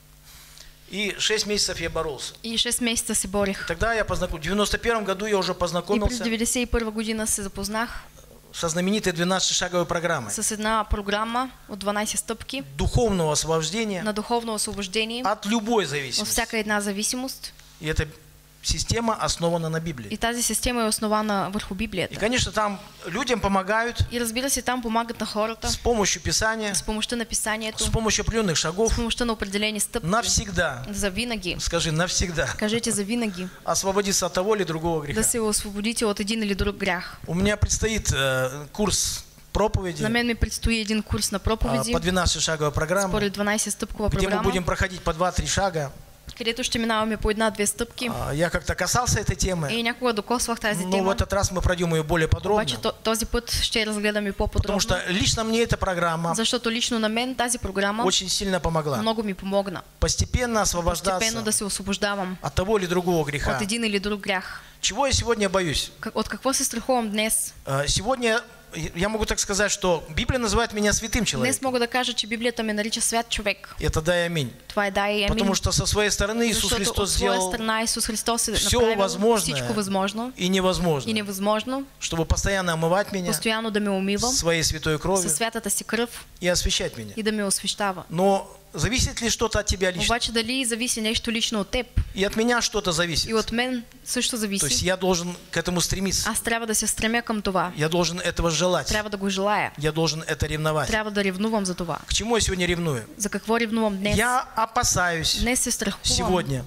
И шесть месяцев я боролся. И шест месеца се борих. Тогда я познакомился. В девяносто первом году я уже И през познакомился деветдесет и първа година се запознах со знаменитой двенадцатишаговой программой с една програма от дванайсет стъпки духовного освобождения на духовно освобождение от любой от зависимости. всяка една зависимост. И эта система основана на Библии. И тази система е основана върху И, Библията. конечно, там людям помогают И разбира се, там помагат на хората с помощью Писания, с помощта на писанието, с помощью определенных с шагов помощта на определени стъпки. навсегда, За винаги. скажи, навсегда, Кажете за винаги. освободиться от того или другого Да греха. се освободите от един или друг грях. У меня предстоит э, курс проповеди На мен ми предстои един курс на а, проповеди по двенадцатишаговой программе, според дванайсет стъпкова где мы програма, будем проходить по два-три шага. където ще минаваме по една-две стъпки. А, Я как-то касался этой темы, И някога докосвах тази но в тема. этот раз мы пройдем ее более подробно, Обаче то- този път ще я разгледаме потому по-подробно. что лично мне эта программа Защото лично на мен тази програма очень сильно помогла. много ми помогна. Постепенно Постепенно освобождаться да се освобождавам от того или другого греха. от един или друг грях. Чего я сегодня боюсь? Как- От какво се страхувам днес? А, Сегодня я могу так сказать, что Библия называет меня святым Днес человеком. мога да кажа, че Библията ме нарича свят човек. Это да и аминь. Това е да и амин. Потому что со своей стороны Иисус Защото Христос от своя сделал страна Исус Христос е все направил возможное всичко възможно и и невозможно, невъзможно, чтобы постоянно омывать меня постоянно да ме умива своей святой кровью със святата си кръв и освящать меня. и да ме освещава. Но зависит ли что-то от тебя лично? Обаче дали зависи нещо лично от теб И от меня что-то зависит. и от мен също То есть зависи. я должен к этому стремиться. Аз трябва да се стремя към това. Я должен этого желать. Трябва да го желая. Я должен это ревновать. Трябва да ревнувам за това. К чему я сегодня ревную? За какво ревнувам днес? Я опасаюсь Днес се страхувам сегодня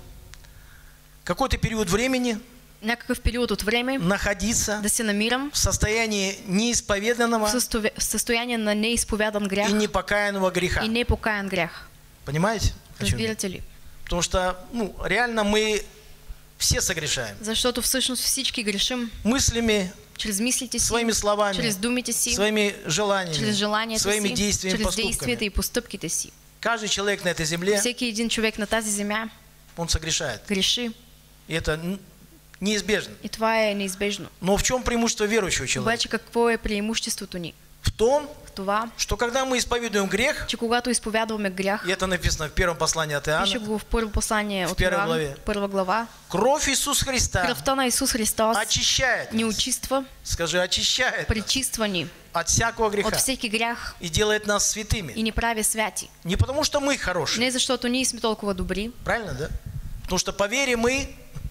какой-то период времени някакъв период от време находиться да се намирам в состоянии неисповеданного в състо- в състояние на неизповядан грях и непокаянного греха. и непокаян грях. Понимаете? о чем я? Разбирате ли? Потому что, ну, реально мы все согрешаем. Защото всъщност всички грешим Мыслями, чрез мислите си, своими словами, чрез думите си, своими желаниями, чрез желанията своими си, действиями, чрез действията поступками. и постъпките си. Каждый человек на этой земле, Всеки един човек на тази земя он согрешает. греши И это н- неизбежно. и това е неизбежно. Но в чем преимущество верующего человека? Обаче какво е преимуществото ни? В том, В това, что когда мы исповедуем грех, че когато изповядваме грях, и это написано в первом послании от пише Иоанна, го в първо послание В от първа Йоан, главе. първа глава, кровь Иисуса Христа кръвта на Исус Христос очищает ни нас. очиства, Скажи, очищает пречиства ни от всякого греха от всеки грях и делает нас святыми. и ни прави святи. Не потому, что мы хорошие, Не защото ние сме толкова добри, правильно, да? Потому что по вере мы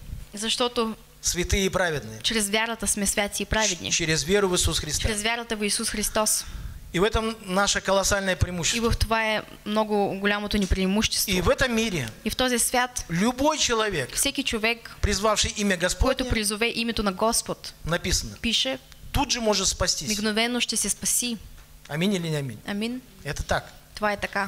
защото святые и праведные. чрез вярата сме святи и праведни. Через веру в Иисус Христа. Чрез вярата в Исус Христос. И в этом наше колоссальное И преимущество. в това е много голямото ни преимущество. И в этом мире И в този свят любой человек, всеки човек, призвавший имя който Господне, призове името на Господ, написано, пише, тут же может спастись. мигновено ще се спаси. Аминь или не аминь? Амин. Это так. Това е така.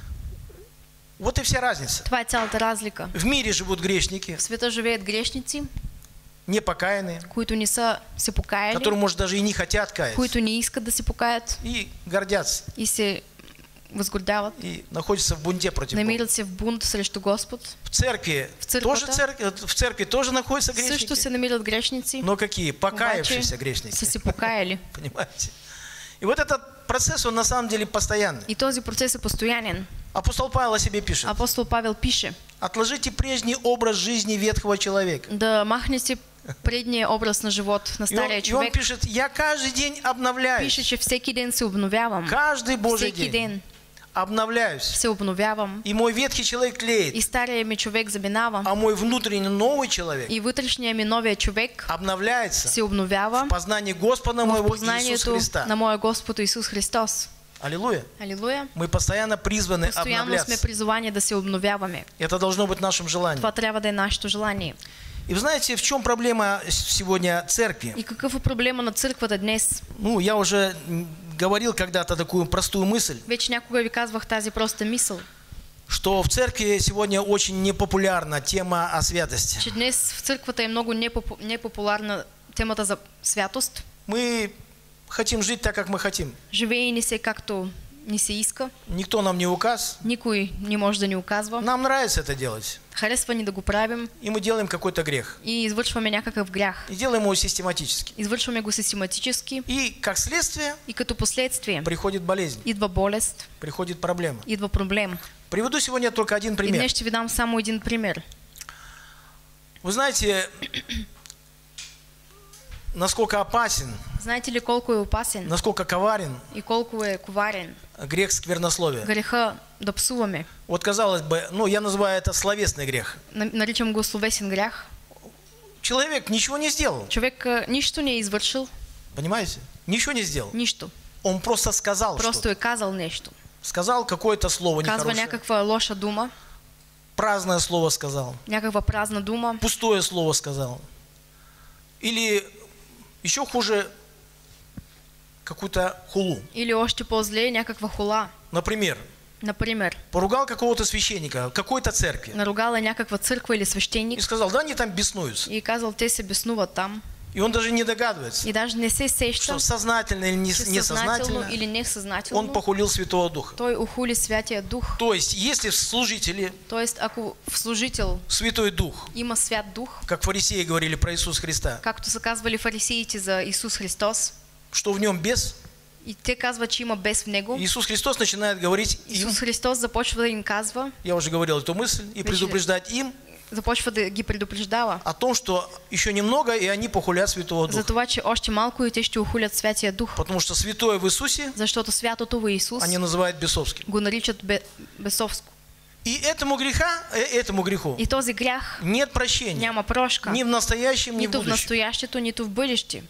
Вот и вся разница. Това е цялата разлика. В мире живут грешники, В света живеят грешници, непокаянные, които не са се покаяли, которые, может, даже и не хотят каяться, които не искат да се покаят и гордятся, и се възгордяват, и находятся в бунте против Бога. намират се в бунт срещу Господ. В церкви, В църквата тоже церкви, в церкви тоже находятся Също грешники, се намират грешници, но какие? обаче Покаявшиеся грешники. са се покаяли. Понимаете? И вот этот процесс, он на самом деле постоянный. И този процес е постоянен. Апостол Павел о себе пишет: Апостол Павел пише, отложите прежний образ жизни ветхого человека. да махнете предния образ на живот на И он, стария и он човек. пишет: я каждый день обновляюсь. Пише, че всеки ден се обновявам. Каждый Божий Всеки день ден обновляюсь. се обновявам. И мой ветхий человек тлеет, И стария ми човек заминава. а мой внутренний новый человек И вътрешния ми новия човек обновляется се обновява в познании Господа в моего Иисуса познанието Христа. на моя Господ Исус Христос. Аллилуйя. Алилуя. Мы постоянно призваны Постоянно сме обновляться. призовани да се обновяваме. Это должно быть нашим желанием. Това трябва да е нашето желание. И вы знаете, в чем проблема сегодня церкви? И какъв е проблема на църквата днес? Ну, я уже м, говорил когда-то такую простую мысль, Вече някога ви казвах тази проста мисъл, что в церкви сегодня очень непопулярна тема о святости. че днес в църквата е много непопу- непопулярна темата за святост. Мы хотим жить так, как мы хотим. Живее ни се както ни се иска. Никто нам не указ. Никой не може да ни оказва. Нам нравится это делать. Харесва ни да го правим И мы делаем какой-то грех. и извършваме някакъв грях. И делаем его систематически. Извършваме го систематически И как следствие и като последствие приходит болезнь, идва болест, приходит проблема. идва проблем. Приведу сегодня только один И пример. днес ще ви дам само един пример. Вы знаете, насколько опасен, Знаете ли колко е опасен насколько коварен и колко е коварен грех сквернословия. греха да псуваме? Вот казалось бы, ну я называю это словесный грех. На- Наричам го словесен грях. Человек ничего не сделал, Човек а, нищо не е извършил, понимаете? Ничего не сделал. нищо. Он просто сказал Просто что-то. е казал нещо. Сказал какое-то слово Казва нехорошее. някаква лоша дума, Праздное слово сказал. някаква празна дума, Пустое слово сказал. Или еще хуже, какую-то хулу. или още по-зле някаква хула. Например, Например, поругал какого-то священника, какой-то церкви. наругала някаква църква или И свещеник сказал, да они там беснуются. и казал, те се беснуват там. И он даже не догадывается, И даже не се что сеща, сознательно или не- че съзнателно несознательно или он несъзнателно похулил Святого Духа. той ухули Святия Дух. То есть, если в служителе Тоест, ако в служител Святой Дух, има Свят Дух, как фарисеи говорили про Иисуса Христа, както са казвали фарисеите за Исус Христос, что в нем бес, и те казват, че има бес в него, Иисус Христос начинает говорить им, Исус Христос започва да им казва, я уже говорил эту мысль, и предупреждать им започва да ги предупреждава о том, что еще немного, и они похулят Святого за Духа. това, че още малко и те ще ухулят Святия Дух, Потому что святое в Иисусе защото святото в Исус они называют бесовским. го наричат бе, бесовско. И этому греха, э, этому греху И този грях нет прощения. няма прошка, Ни в настоящем, ни в нито в будущем. настоящето, нито в бъдеще.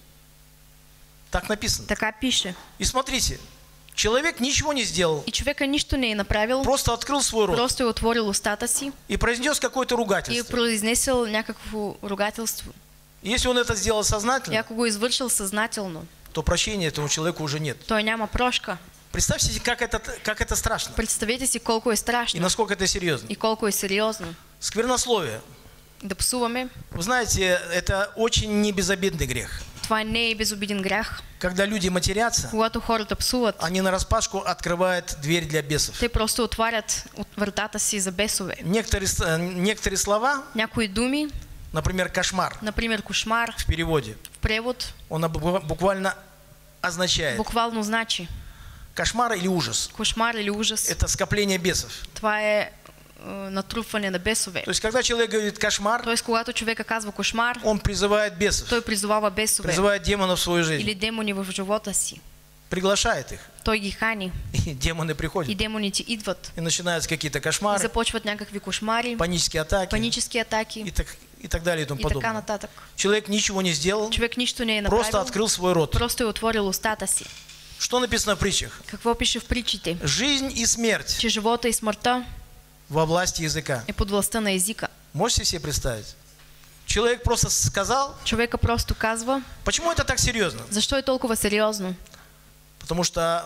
Так написано. Така пише. И смотрите, человек ничего не сделал, И човека нищо не е направил, просто открыл свой рот просто е отворил устата си и произнес какое-то и е ругательство. произнесъл някакво ругателство. И если он это сделал И сознательно, ако го извършил съзнателно, то прощения этому человеку уже нет. той няма прошка. Представьте себе, как это, как это страшно Представете си колко е и страшно насколько это серьезно. и колко е сериозно. Сквернословие. Да псуваме, Вы знаете, это очень небезобидный грех. това не е безобиден грях. Когда люди матерятся, Когато хората псуват, они нараспашку открывают дверь для бесов. те просто отварят от вратата си за бесове. Некоторые, с- э, некоторые слова, Някои думи, например, кошмар например, кошмар, в переводе, в превод он обу- буквально означает буквално значи кошмар или ужас. кошмар или ужас. Это скопление бесов. Това е е, натрупване на бесове. То есть, когда человек говорит кошмар, Тоест, когато човека казва кошмар, он призывает бесов, той призовава бесове призывает демонов в свою жизнь, или демони в живота си. приглашает их. Той ги хани И демоны и приходят. демоните идват И начинаются какие-то и кошмары, започват някакви кошмари, панические атаки панически атаки и так, и так далее и тому и така подобное. нататък. Человек ничего не сделал, Човек нищо не е просто направил, открыл свой рот. просто е отворил устата си. Что написано в притчах? Какво пише в притчите? Жизнь и смерть Че живота и смъртта во власти языка. е под властта на езика. Можете себе представить? Человек просто сказал. Човека просто казва. Почему это так серьезно? Защо е толкова сериозно? Потому что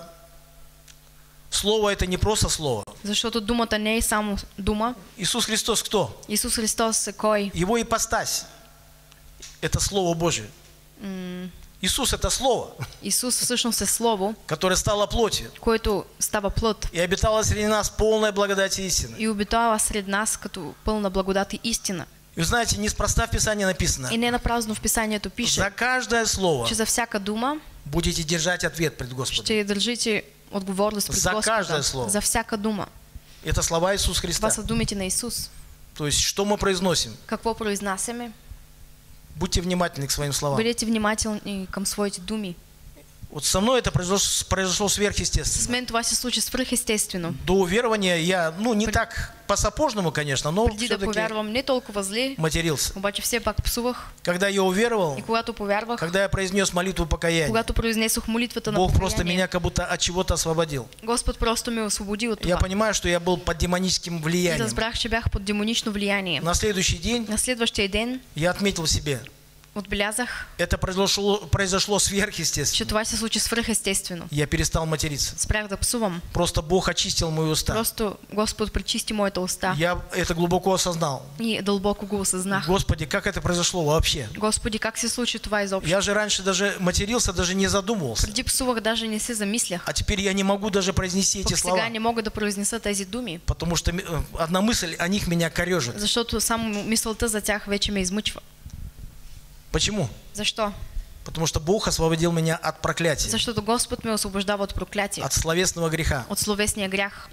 слово это не просто слово. Защото думата не е само дума. Иисус Христос кто? Исус Христос е кой? Его ипостась – это Слово Божие. М, Иисус – это Слово, Исус всъщност е Слово, которое стало плотью което става плът и обитало среди нас полная благодать и истины. и обитава сред нас като пълна благодат и истина. И вы знаете, неспроста в Писании написано: И не напразно в Писанието за пише, каждое слово че за всяка дума будете держать ответ пред Господом. ще държите отговорност пред За каждое Господа. слово. За всяка дума. Это слова Иисуса Христа. Това са думите на Исус. То есть, что мы произносим? Какво произнасяме? Будьте внимательны к своим словам. Бъдете внимателни към своите думи. Вот со мной это произошло, произошло С сверхъестественно. мен това се случи свръхестествено. До уверования я, ну, не так по-сапожному, конечно, но Преди да все-таки повярвам не толкова зле, матерился. обаче все пак псувах. Когда я уверовал, И когато повярвах, когда я произнес молитву покаяния, когато произнесох молитвата на Бог просто покаяние, меня как будто от чего-то освободил. Господ просто ме освободи от Я това. понимаю, что я был под демоническим И влиянием. разбрах, че бях под демонично влияние. На следующий день На следващия ден я отметил себе, отбелязах, это произошло, произошло че сверхъестественно. това се случи свръхестествено. Я перестал материться. Спрях да псувам. Просто Бог очистил мои уста. Просто Господ пречисти моята уста. Я это глубоко осознал. И дълбоко го осъзнах. Господи, как это произошло вообще? Господи, как се случи това изобщо? Я же раньше даже матерился, даже не задумывался. Преди псувах, даже не се замислях. А теперь я не могу даже произнести эти Пък слова. сега не мога да произнеса тези думи, Потому что э, одна мысль о них меня корежит. защото само мисълта за тях вече ме измъчва. Почему? Защо? Потому что Бог освободил меня от проклятия, Защото Господ ме освобождава от проклятие, от словесного греха. от словесния грях.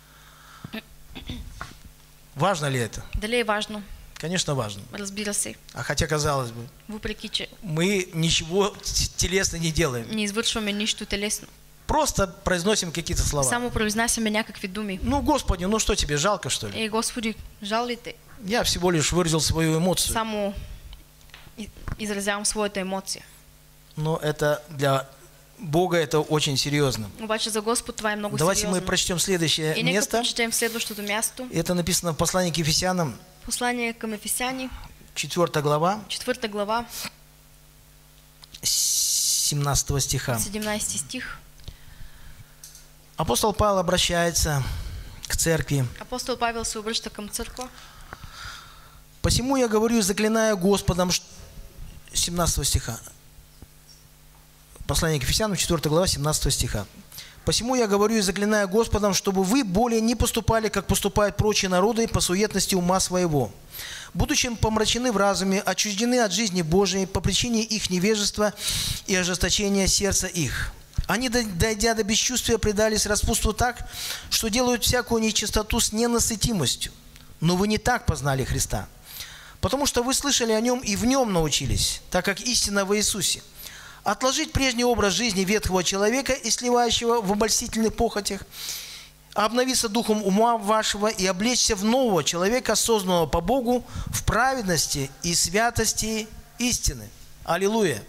Важно ли это? Дали е важно? Конечно, важно. Разбира се. А хотя, казалось бы, Въпреки, че мы ничего телесно не делаем. не извършваме нищо телесно. Просто произносим какие-то слова. Само произнасяме някакви думи. Ну, Господи, ну что тебе, жалко, что ли? Е, Господи, жал ли те? Я всего лишь выразил свою эмоцию. Само и- изразявам своята емоция. Но это для Бога это очень серьезно. Обаче за Господ това е много Давайте сериозно. мы прочтем следующее И нека место. прочетем следващото място. Это написано в послании к Ефесянам, Послание към Ефесяни, четвёртая глава, четвърта глава, семнадцатого стиха. седемнадесети стих. Апостол Павел обращается к церкви. Апостол Павел се обръща към църква. Посему я говорю, заклиная Господом, ш- семнадцатого стиха. Послание к Ефесянам, четвёртая глава, семнадцатого стиха. Посему я говорю и заклинаю Господом, чтобы вы более не поступали, как поступают прочие народы, по суетности ума своего, будучи помрачены в разуме, отчуждены от жизни Божией по причине их невежества и ожесточения сердца их. Они, дойдя до бесчувствия, предались распутству так, что делают всякую нечистоту с ненасытимостью. Но вы не так познали Христа, потому что вы слышали о Нем и в Нем научились, так как истина во Иисусе. Отложить прежний образ жизни ветхого человека и сливающего в обольстительных похотях, обновиться духом ума вашего и облечься в нового человека, созданного по Богу в праведности и святости истины. Аллилуйя!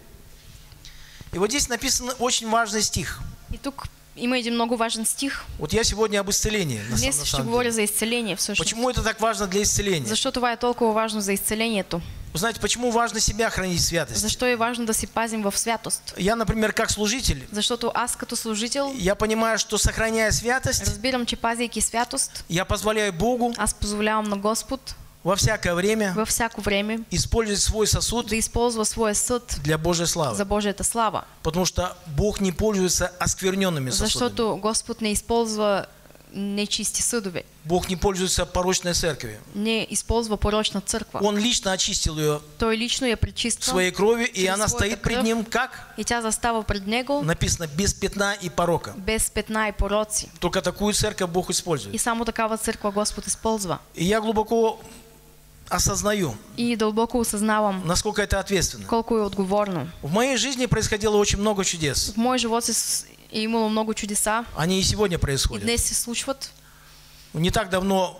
И вот здесь написан очень важный стих. И тук има един много важен стих. Вот я сегодня об исцелении. На, Днес на ще самом говоря деле. за изцеление всъщност. Почему это так важно для исцеления? Защо това е толкова важно за изцелението? Вы знаете, почему важно себя хранить в святости? Защо е важно да си пазим в святост? Я, например, как служитель, Защото аз като служител я понимаю, что сохраняя святость, разбирам, че пазейки святост, я позволяю Богу аз позволявам на Господ во всякое время във всяко време использовать свой сосуд да използва своя съд для Божьей славы. за Божията слава. Потому что Бог не пользуется оскверненными сосудами. Защото Господ не използва нечисти съдове, Бог не пользуется порочной церковью. не използва порочна църква. Он лично очистил ее Той лично я пречиства своей кровью, и через она своята стоит пред кръв. Ним как? И тя застава пред Него Написано, без пятна и порока. без петна и пороци. Только такую церковь Бог И использует. само такава църква Господ използва. И я глубоко осознаю, И дълбоко осъзнавам насколько это ответственно. колко е отговорно. В моей жизни происходило очень много чудес. В мой живот се с- е имало много чудеса Они и сегодня и происходят. днес се случват. Не так давно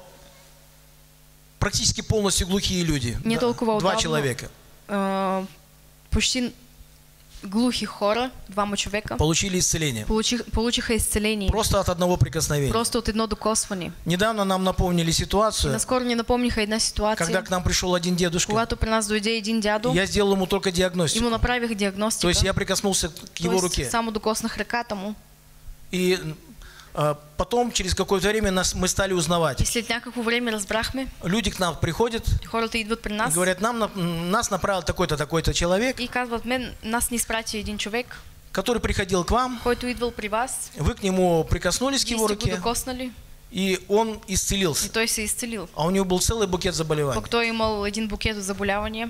практически полностью глухие люди. Не Да, толкова Два отдавна. человека. А, почти глухи хора, двама човека, получили исцеление. получих, получиха исцеление. Просто от одного прикосновения. Просто от едно докосване. Недавно нам напомнили ситуацию, Наскоро ни напомниха една ситуация, когда к нам пришел один дедушка. когато при нас дойде един дядо, Я сделал ему только ему диагностику. направих диагностика. То есть я прикоснулся к его Тоест, руке. само докоснах ръката му. И а, потом, через какое-то время, нас, мы стали И узнавать. след някакво време разбрахме, Люди к нам приходят хората идват при и нас говорят, нам, на- нас направил такой-то, такой-то человек, и казват, мен, нас ни изпрати един човек, который приходил к вам, който идвал при вас, вы к нему прикоснулись к вие его сте го руке, докоснали и он и исцелился. той се изцелил. А у него был целый букет заболеваний. Пък той имал един букет от заболявания.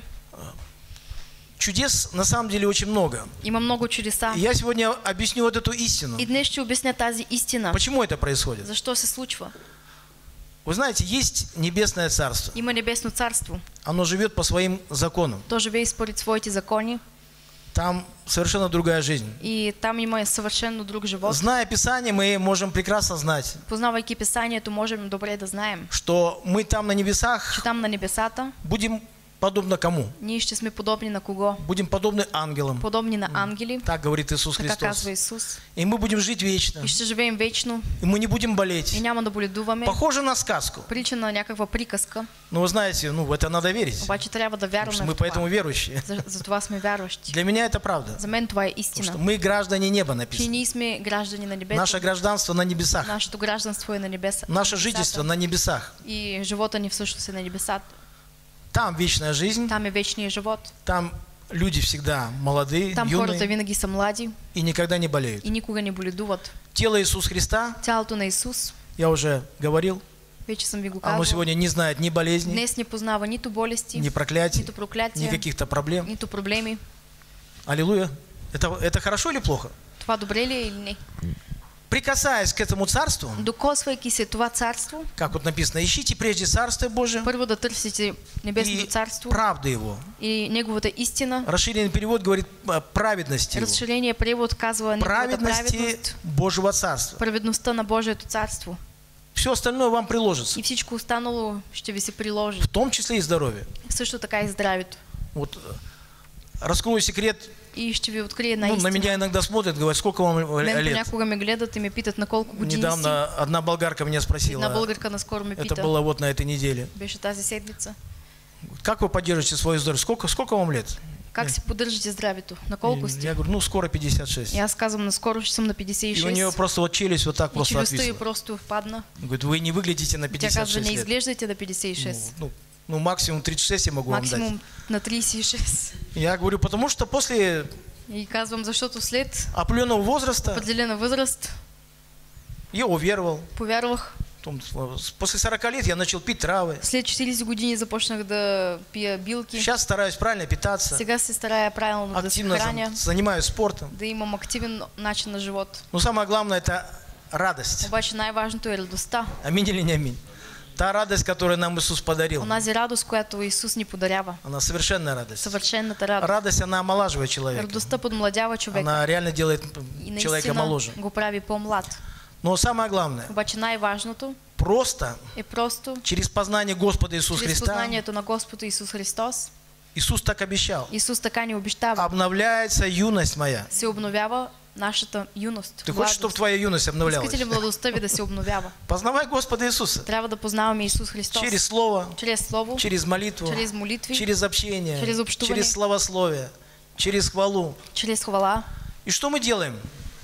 Чудес на самом деле очень много. Има много чудеса. И я сегодня объясню вот эту истину. И днес ще обясня тази истина. Почему это происходит? Защо се случва? Вы знаете, есть небесное царство. Има небесно царство. Оно живет по своим законам. То живее според своите закони. Там совершенно другая жизнь. И там има съвършено друг живот. Зная Писание, мы можем прекрасно знать, Познавайки Писанието, можем добре да знаем, что мы там на небесах че там на небесата будем подобно кому? ние ще сме подобни на кого? Будем подобны ангелам. Подобни на ангели, Так говорит Иисус така Христос. казва Исус. И мы будем жить вечно. И ще живеем вечно, И мы не будем болеть. и няма да боледуваме. Похоже на сказку. Прича на някаква приказка, Но вы знаете, ну в это надо верить. обаче трябва да Потому что вярваме мы в това. поэтому верующие. За, за това сме вярващи. Для меня это правда. За мен това е Потому что истина. мы граждане неба Че написано. ние сме граждани на небето. Наше гражданство на небесах. Нашето гражданство е на небеса. Наше на жительство небесата. на небесах. И живота ни всъщност е на небесата. Там вечная жизнь. Там е вечният живот. Там люди всегда молодые, Там хората юные винаги са млади и никогда не болеют. и никога не боледуват. Тело Иисуса Христа, Тялото на Исус, я уже говорил, вече съм ви го оно казвал, сегодня не знает ни болезней, днес не познава нито болести, ни проклятий, нито проклятия, ни каких-то проблем. нито проблеми. Аллилуйя. Это, это хорошо или плохо? Това добре ли е или не? Прикасаясь к этому царству, Докосвайки се това царство, как вот написано, ищите прежде Царство Божие първо да търсите небесното и царство правду Его. и неговата истина. Расширенный перевод говорит о праведности Его. Разширение превод казва неговата Праведности праведност, Божьего Царства. праведността на Божието царство. Все остальное вам приложится, И всичко останало ще ви се приложи. в том числе и здоровье. Също така и здравето. Вот э, раскрою секрет. И ще ви открия една Ну, на истина. меня иногда смотрят, говорят, сколько вам Мен лет? понякога ме гледат и ме питат на колко години си. Недавно одна болгарка меня Една спросила, българка наскоро ме это пита, было вот на этой неделе, беше тази седмица, как вы поддерживаете свое здоровье? Сколько, сколько вам лет? как си поддържате здравето? На колко И сте? я говорю, ну скоро пятьдесят шесть. И аз казвам, наскоро ще съм на петдесет и И у нее шест. просто вот челюсть вот так И просто челюстта й отвисла. просто падна. Говорит, вы не выглядите на Тя пятьдесят казва, шесть не лет. изглеждате на петдесет и шест. Ну, ну, максимум тридцать шесть я могу вам дать. Максимум на тридесет и шест. Я говорю, потому что после И казвам, защото след определенного возраста определена възраст я уверовал. повярвах. Потом, после сорока лет я начал пить травы. След четиридесет години започнах да пия билки. Сейчас стараюсь правильно питаться, Сега се старая правилно да се активно храня, зам- занимаюсь спортом. да имам активен начин на живот. Но самое главное это радость. Обаче най-важното е радостта. Аминь или не аминь? Та радость, которую нам Иисус подарил, Онази радост, която Исус ни подарява. она совершенная радость. Съвършената радост. Радость, она омолаживает человека. Радостта подмладява човека. Она реально делает И человека наистина моложе. го прави по-млад. Но самое главное, Обаче най-важното просто е просто через познание Господа Иисуса чрез Христа, познанието на Господ Исус Христос, Иисус так обещал, Исус така ни обещава, обновляется юность моя. се обновява нашата юност. Ты хочешь, чтобы младост. твоя юность обновлялась? Искате ли младостта ви да се обновява? Познавай Господа Иисуса Трябва да познаваме Исус Христос. через Слово, Чрез Слово, через молитву, чрез молитви, через общение, через общувание. через славословие, через хвалу. чрез хвала. И что мы делаем?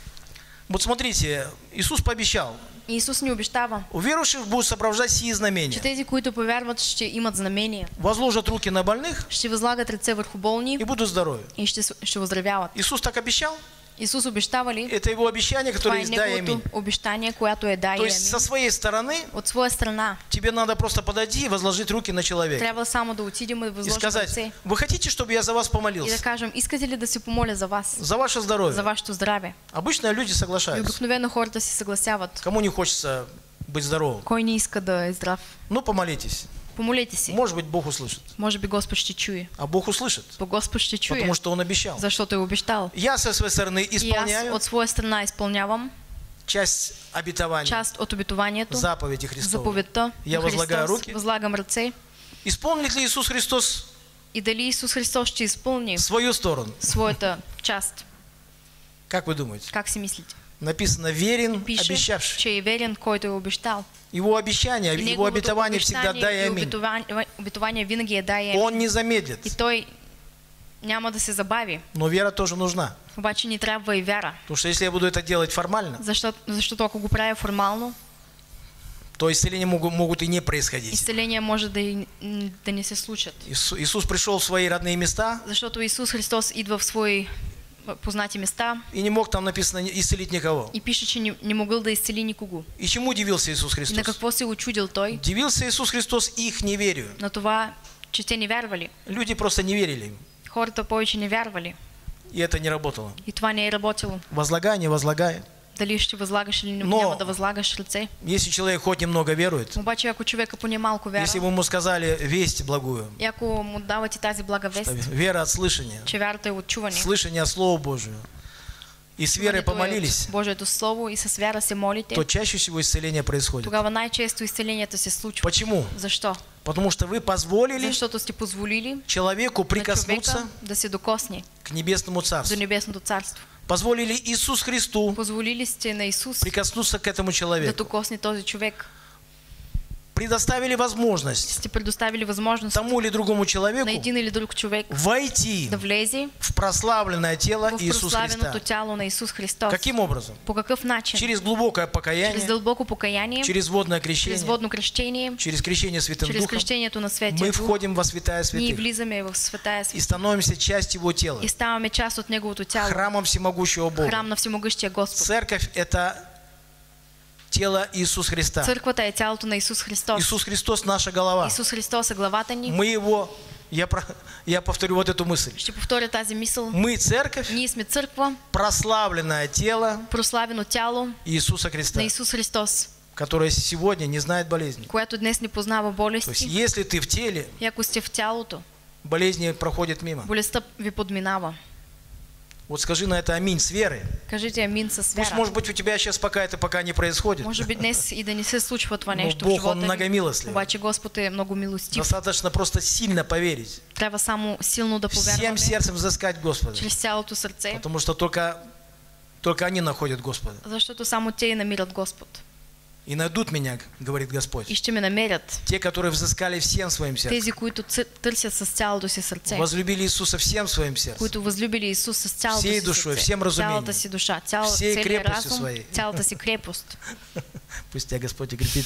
Вот смотрите, Иисус пообещал, И Исус ни обещава, у верующих будут сопровождать сии че знамения. тези, които повярват, ще имат знамения. Возложат руки на больных Ще възлагат ръце върху болни и будут здоровы. и ще, ще оздравяват. Иисус так обещал? Исус обещава ли? Это его обещание, Това которое е есть да и аминь. неговото обещание, което е да и То есть со амин. своей стороны От своя страна тебе надо просто подойти и возложить руки на человека. трябва само да отидем и И възложим сказать, ръце. вы хотите, чтобы я за вас И да помолился? кажем, искате ли да се помоля за вас, За ваше за здоровье. вашето здраве? Обычно люди И соглашаются. обикновено хората си съгласяват. Кому не хочется быть здоровым? Кой не иска да е здрав? Ну, помолитесь. Помолете си. Может быть, Бог услышит. Може би Господ ще чуе. А Бог услышит, Бо Господ ще чуе, потому что Он обещал. защото е обещал. Я со своей стороны И аз исполняю от своя страна изпълнявам часть обетования, част от обетованието, заповеди Христовой. заповедта Я на возлагаю Христос. руки. Възлагам ръце. Исполнит ли Иисус Христос И дали Иисус Христос ще изпълни в свою сторону? своята част? Как вы думаете? Как си мислите? Написано «верен, Пише, обещавший». че е верен, който е обещал. Его обещание, И его неговото обетование всегда обещание «да и и аминь». обетование, обетование винаги е да и аминь. Он не замедлит. И той няма да се забави. Но вера тоже нужна. Обаче ни трябва и вяра. Потому что если я буду это делать формально, Защото, защото ако го правя формално, то исцеления могут, могут и не происходить. изцеления може да, и, да не се случат. Ису- Иисус пришел в свои родные места Защото Исус Христос идва в свои познати места и не мог там написано исцелить никого. и пише, че не, не могъл да изцели никого. И чему удивился Иисус И на Христос? какво се очудил той? Удивился Иисус Христос их неверию. На това, че те не вярвали. Люди просто не верили им. Хората повече не вярвали. И это не работало. И това не е работило. Возлагай, не возлагай. Дали ще възлагаш или Но- няма да възлагаш ръце. Если человек хоть немного верует, Обаче ако човека поне малко вяра, если бы ему сказали весть благую, и ако му давате тази блага вест, вера от слышания, че вярата е от чуване, слышание от Слова Божию, и с верой чуването е от помолились, Божието Слово и с вяра се молите, то чаще всего исцеление происходит. тогава най-често изцелението се случва. Почему? Защо? Потому что вы позволили Защото сте позволили человеку на прикоснуться човека да се докосне к небесному до Царству. Небесното царство. Позволили Иисус Христу Позволили сте на Исус прикоснуться к этому да человеку. докосне този човек. Предоставили возможность Сте предоставили възможност тому или другому на человеку един или друг човек войти да влезе в прославленное тело в Иисуса Христа. прославеното тяло на Исус Христос. Каким образом? По какъв начин? Через глубокое Чрез покаяние, дълбоко покаяние, через водное чрез крещение, водно кръщение, через крещение Святым чрез Духом. кръщението на Светия Мы Дух. входим во святая Ние святых влизаме в Светая и Святая становимся частью Его тела, и ставаме част от Неговото тяло, храмом всемогущего Бога. храм на всемогъщия Господ. Церковь – это тело Иисуса Христа. Църквата е тялото на Исус Христос. Иисус Христос – наша голова. Исус Христос е главата ни. Мы Его, я, про- я повторю вот эту мысль. Ще повторя тази мисъл. Мы церковь, Ние сме църква, прославленное тело прославено тяло Иисуса Христа, на Исус Христос, которое сегодня не знает болезни. която днес не познава То есть, болести. если ты в теле, И ако сте в тялото, болезни проходят мимо. болестта ви подминава. Вот скажи на это аминь с верой. Кажете амин с Пусть, вяра. может быть, у тебя сейчас пока это пока не происходит. Може би днес и да не се случва това Но нещо в Бог, Он живота ви. многомилостлив. Обаче Господ е много милостив. Достаточно просто сильно поверить. Трябва само силно да Всем повярваме, сердцем взыскать Господа. чрез цялото сърце, Потому что только, только они находят Господа. защото само те намират Господ. И найдут меня, говорит Господь. И ще ме намерят. Те, которые взыскали всем своим сердцем. Тези, които ц- търсят с цялото си сърце, Возлюбили Иисуса всем своим сердцем. които възлюбили Исус с цялото Всей си душой, сърце, всем разумением, цялата си душа, цял, всей целият крепостью разум, своей. цялата си крепост. Пусть тебя Господь укрепит.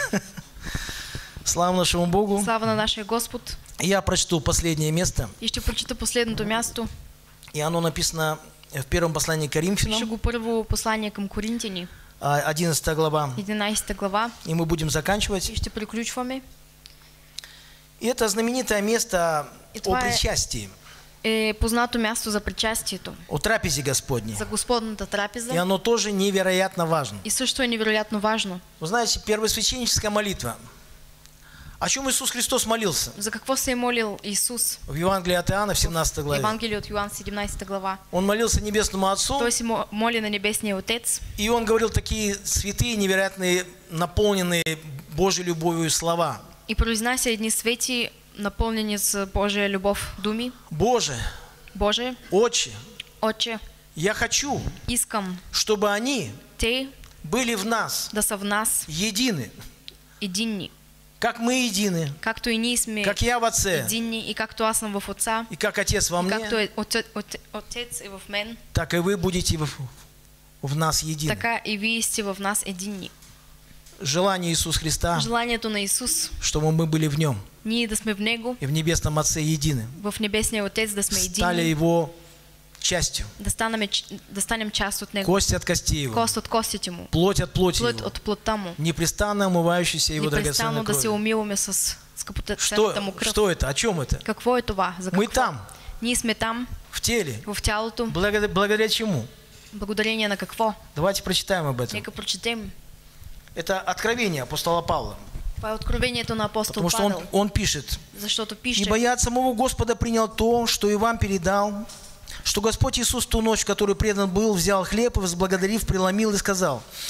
Слава нашему Богу. Слава на нашия Господ. Я прочту последнее место. И ще прочита последното място. И оно написано в первом послании к Ще Коринфянам, го първо послание към Коринтяни, а, одиннадцатая глава. единайсета глава. И мы будем заканчивать. И ще приключваме. И это знаменитое место И о това е- причастии, Е познато място за причастието, о трапезе Господней. за Господната И трапеза. оно тоже невероятно важно. И също е невероятно важно. Вы знаете, первосвященническая молитва. О чем Иисус Христос молился? За какво се е молил Исус? В Евангелии от Иоанна в семнадцатой главе. Евангелие от Йоан, седемнайсета глава. Он молился Небесному Отцу, Той се мо- моли на Небесния Отец и он говорил такие святые, невероятные, наполненные Божьей любовью слова. и произнася едни свети, напълнени с Божия любов думи. Боже, Боже, Отче, Отче, я хочу, искам чтобы они те были в нас да са в нас едины, единни, как мы едины, както и ние сме как я в Отце, единни и както аз съм в Отца, и как Отец во и както мне, е Отец, Отец е в мен, так и вы будете в, в нас едины. така и вие сте в нас единни. Желание Иисуса Христа, Желанието на Исус, чтобы мы были в Нем ние да сме в Него, и в Небесном Отце едины, в Небесния Отец да сме стали единни, Его частью, да, станем, да станем част от Него, кость от костей Его, кост от костите Му, плоть от плоти плът Его, от плътта Му, непрестанно омывающийся Его непрестанно драгоценной да се кровью. умиваме с скъпоценната Му Что, кръв. что это? О чем это? Какво е това? За Мы какво? там, Ние сме там, в теле. в тялото. Благодаря, благодаря чему? Благодарение на какво? Давайте прочитаем об этом. Нека прочетем. Это откровение апостола Павла. Това е откровението на апостол Потому что он, Павел. он пишет: Защото пише, «Ибо я от самого Господа принял то, что и вам передал, что Господь Иисус ту ночь, в которую предан был, взял хлеб и, возблагодарив, преломил и сказал: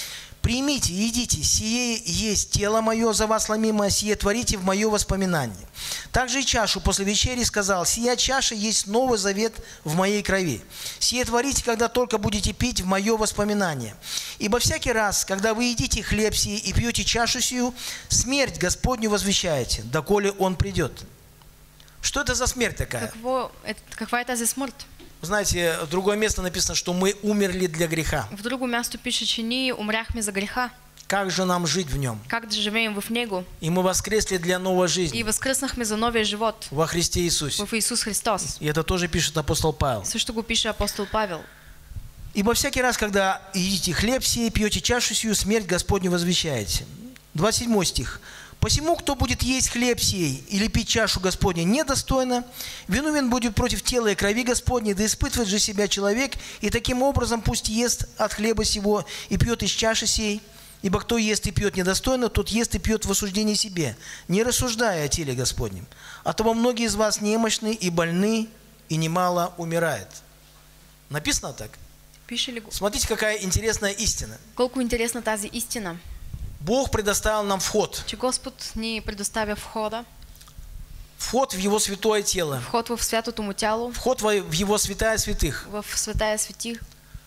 Примите, едите, сие есть тело мое, за вас ломимое, сие творите в мое воспоминание. Также и чашу после вечери сказал, сия чаша есть новый завет в моей крови. Сие творите, когда только будете пить в мое воспоминание. Ибо всякий раз, когда вы едите хлеб сей и пьете чашу сию, смерть Господню возвещаете, доколе Он придет. Что это за смерть такая? Какво, это, каква е тази смърт? Вы знаете, в другое место написано, что мы умерли для греха. В друго място пише, че ние умряхме за греха. Как же нам жить в нем? Как да живеем в него? И мы воскресли для новой жизни. И възкръснахме за новия живот. Во Христе Иисусе. В Иисус Христос. И это тоже пишет апостол Павел. Също го пише апостол Павел. Ибо всякий раз, когда едите хлеб сей, пьете чашу сию, смерть Господню возвещаете. двадцать седьмой стих. Посему, кто будет есть хлеб сей или пить чашу Господня недостойно, виновен будет против тела и крови Господней, да испытывает же себя человек, и таким образом пусть ест от хлеба сего и пьет из чаши сей. Ибо кто ест и пьет недостойно, тот ест и пьет в осуждении себе, не рассуждая о теле Господнем. Оттого многие из вас немощны и больны, и немало умирает. Написано так? Пише ли го? Смотрите, какая интересная истина. Колко интересна тази истина. Бог предоставил нам вход. Че Господ ни предоставя входа. Вход в Его святое тело. Вход в святото му тяло. Вход в Его святая святых. В святая светих.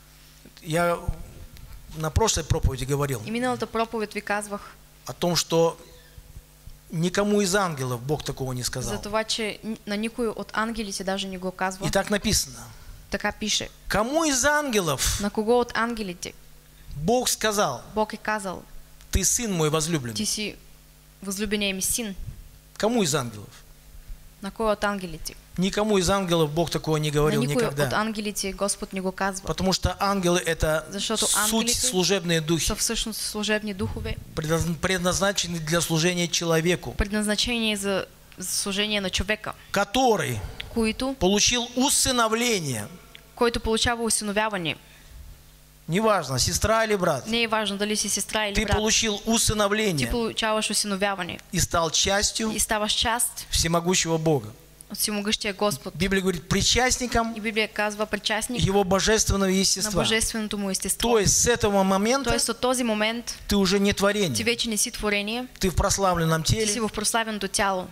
Я на прошлой проповеди говорил. И миналата проповед ви казвах. О том, что никому из ангелов Бог такого не сказал. За това, че на никой от ангелите даже не го казва. И так написано. Така пише. Кому из ангелов? На кого от ангелите? Бог сказал. Бог е казал. Ты сын мой возлюбленный. Ти си възлюбения ми син. Кому из ангелов? На кой от ангелите? Никому из ангелов Бог такого не говорил на никой никогда. от ангелите Господ не го казва. Потому что ангелы это Защото суть служебные духи. Са всъщност служебни духове. Предназначены для служения человеку. Предназначение за служение на човека. Который които получил усыновление. Който получава усиновяване. Неважно, сестра или брат. Не е важно дали си сестра или ты брат. Ты получил усыновление. Ти получаваш усиновяване. И стал частью. И ставаш част. Всемогущего Бога. От всемогъщия Господ. Библия говорит причастником. И Библия казва причастник. Его божественного естества. На божественното му естество. То есть с этого момента. То есть от този момент. Ты уже не творение. Ти вече не си творение. Ты в прославленном теле. Ти си в прославеното тяло.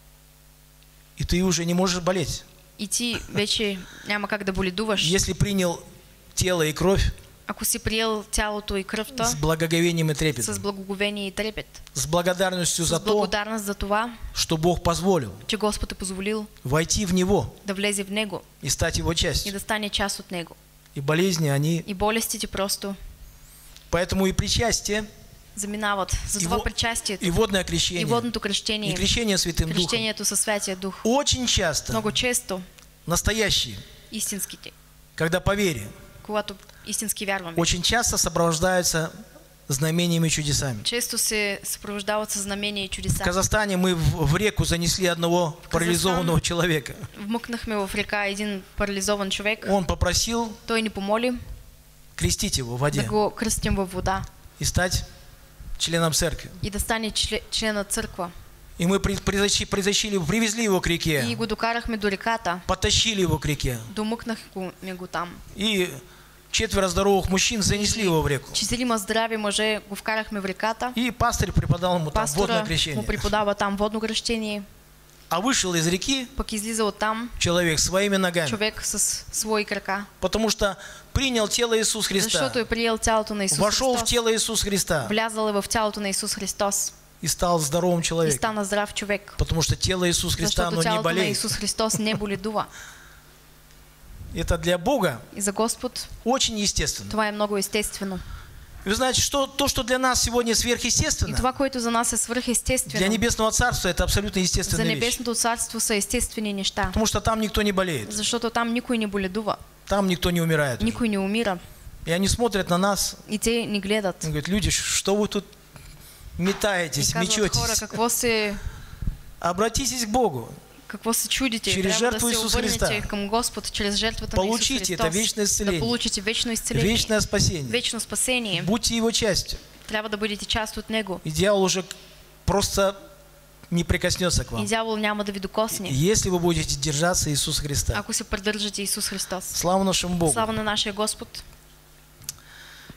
И ты уже не можешь болеть. И ти вече няма как да боледуваш. Если принял тело и кровь. Ако си приел тялото и кръвта. С благоговением и трепетом. С благоговение и трепет. С благодарностью с за то. благодарност за това. Что Бог позволил. Че Господ е позволил. Войти в него. Да влезе в него. И стать его частью. И да стане част от него. И болезни они. И болестите просто. Поэтому и причастие. Заминават. За това причастието. И водное крещение. И водното крещение. И крещение Святым Духом. Крещението със Святия Дух. Очень часто. Много често. Настоящие. Истинските. Когда по вере. Когато истински вярваме. Очень часто сопровождаются знамениями и чудесами. Често се сопровождават със знамения и чудеса. В Казахстане мы в реку занесли одного парализованного человека. Вмъкнахме в река един парализован човек. Он попросил. Той ни помоли. Крестить его в воде. Да го кръстим във вода. И стать членом церкви. И да стане член на църква. И мы притащили, привезли его к реке. И го докарахме до реката. Потащили его к реке. Домъкнахме го там. И четверо здоровых мужчин занесли его в реку. Четирима здрави мъже го вкарахме в реката. И пастырь преподал ему там водное крещение. му преподава там водно крещение. А вышел из реки пък излиза оттам человек своими ногами. Човек с свои крака. Потому что принял тело Иисус Христа. Защото е приел тялото на Исус Христос. Вошел в тело Иисус Христа. Влязал е в тялото на Исус Христос. И стал здоровым человеком. И стана здрав човек. Потому что тело Иисус Христа, оно не болеет. Защото тялото на Исус Христос не боледува. Это для Бога и за Господ очень естественно. Това е много естествено. И вы знаете, что то, что для нас сегодня сверхъестественно, и това, което за нас е свръхестествено, для Небесного Царства это абсолютно естественная за вещь. Небесното царство са естествени неща. Потому что там никто не болеет. Защото там никой не боледува. Там никто не умирает. Никой не умира. И они смотрят на нас. И те ни гледат. И говорят, люди, что вы тут метаетесь, мечетесь? Хора, какво се... Обратитесь к Богу. Какво се чудите? Через Трябва жертву да се Иисуса обърнете Христа. към Господ чрез жертвата Получите на Исус это Христос. вечное исцеление. Да получите вечно исцеление. Вечное спасение. Вечно спасение. Будьте его частью. Трябва да бъдете част от него. И дьявол уже просто не прикоснется к вам. И дявол няма да ви докосне. Если вы будете держаться Иисуса Христа. Ако се придържате Исус Христос. Слава нашему Богу. Слава на нашия Господ.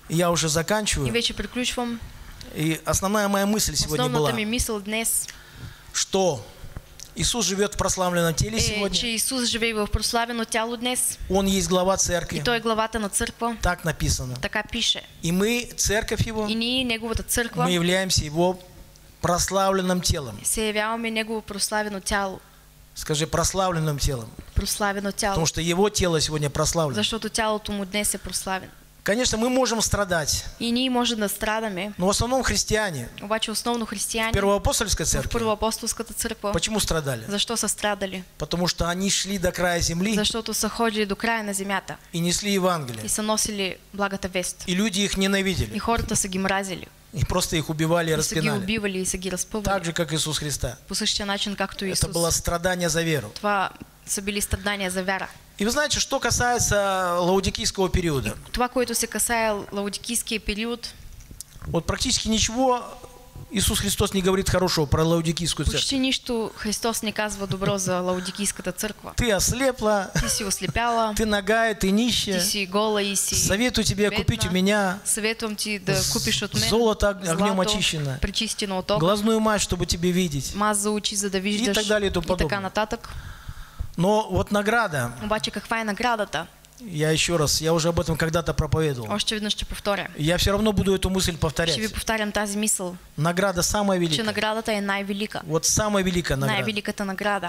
И я уже И заканчиваю. вече приключвам. И основная моя мысль сегодня была, Основната ми мисъл днес что Иисус живет в прославленном теле е, че сегодня. Исус живее в прославено тяло днес. Он есть глава И церкви. Той е главата на църква. Так написано. Така пише. И мы, церковь Его, И ние, Неговата мы църква, являемся Его прославленным телом. се явяваме Негово прославено тяло. Скажи, прославленным телом. Прославено тяло. Потому что Его тело сегодня прославлено. Защото тялото му днес е прославено. Конечно, мы можем страдать, И ние може да страдаме, но в основном христиане обаче основно в християни Первоапостольской в церкви Първоапостолската църква. почему страдали? Защо са страдали? Потому что они шли до края земли Защото са ходили до края на земята и несли Евангелие. и са носили благата вест. И люди их И ненавидели. хората са ги мразили. И просто их убивали и И са ги распинали. убивали и са ги Так разпъвали. же, как Иисус Христа. По същия начин, както Это Исус. было страдание за веру. Това са били страдания за вяра. И вы знаете, что касается лаудикийского периода. Това, което се касае лаудикийския период, Вот практически ничего Иисус Христос не говорит хорошего про лаудикийскую церковь. почти нищо Христос не казва добро за лаудикийската църква. Ты ослепла, Ти си ослепяла, ты нагая, ты ти нищая. си гола и си Советую тебе бедна. купить у меня Съветвам ти да купиш от мен золото огнем злато, очищено, пречистено от огън, глазную мазь, чтобы тебе видеть. маз за очи, за да виждаш так далее и тому и така подобное. нататък. Но вот награда, Обаче каква е наградата? я еще раз, я уже об этом когда-то проповедовал. Още веднъж ще повторя. Я все равно буду эту мысль Ще ви повторять. повтарям тази мисъл, Награда самая че великая. наградата е най-велика. Вот самая великая награда. Най-великата награда.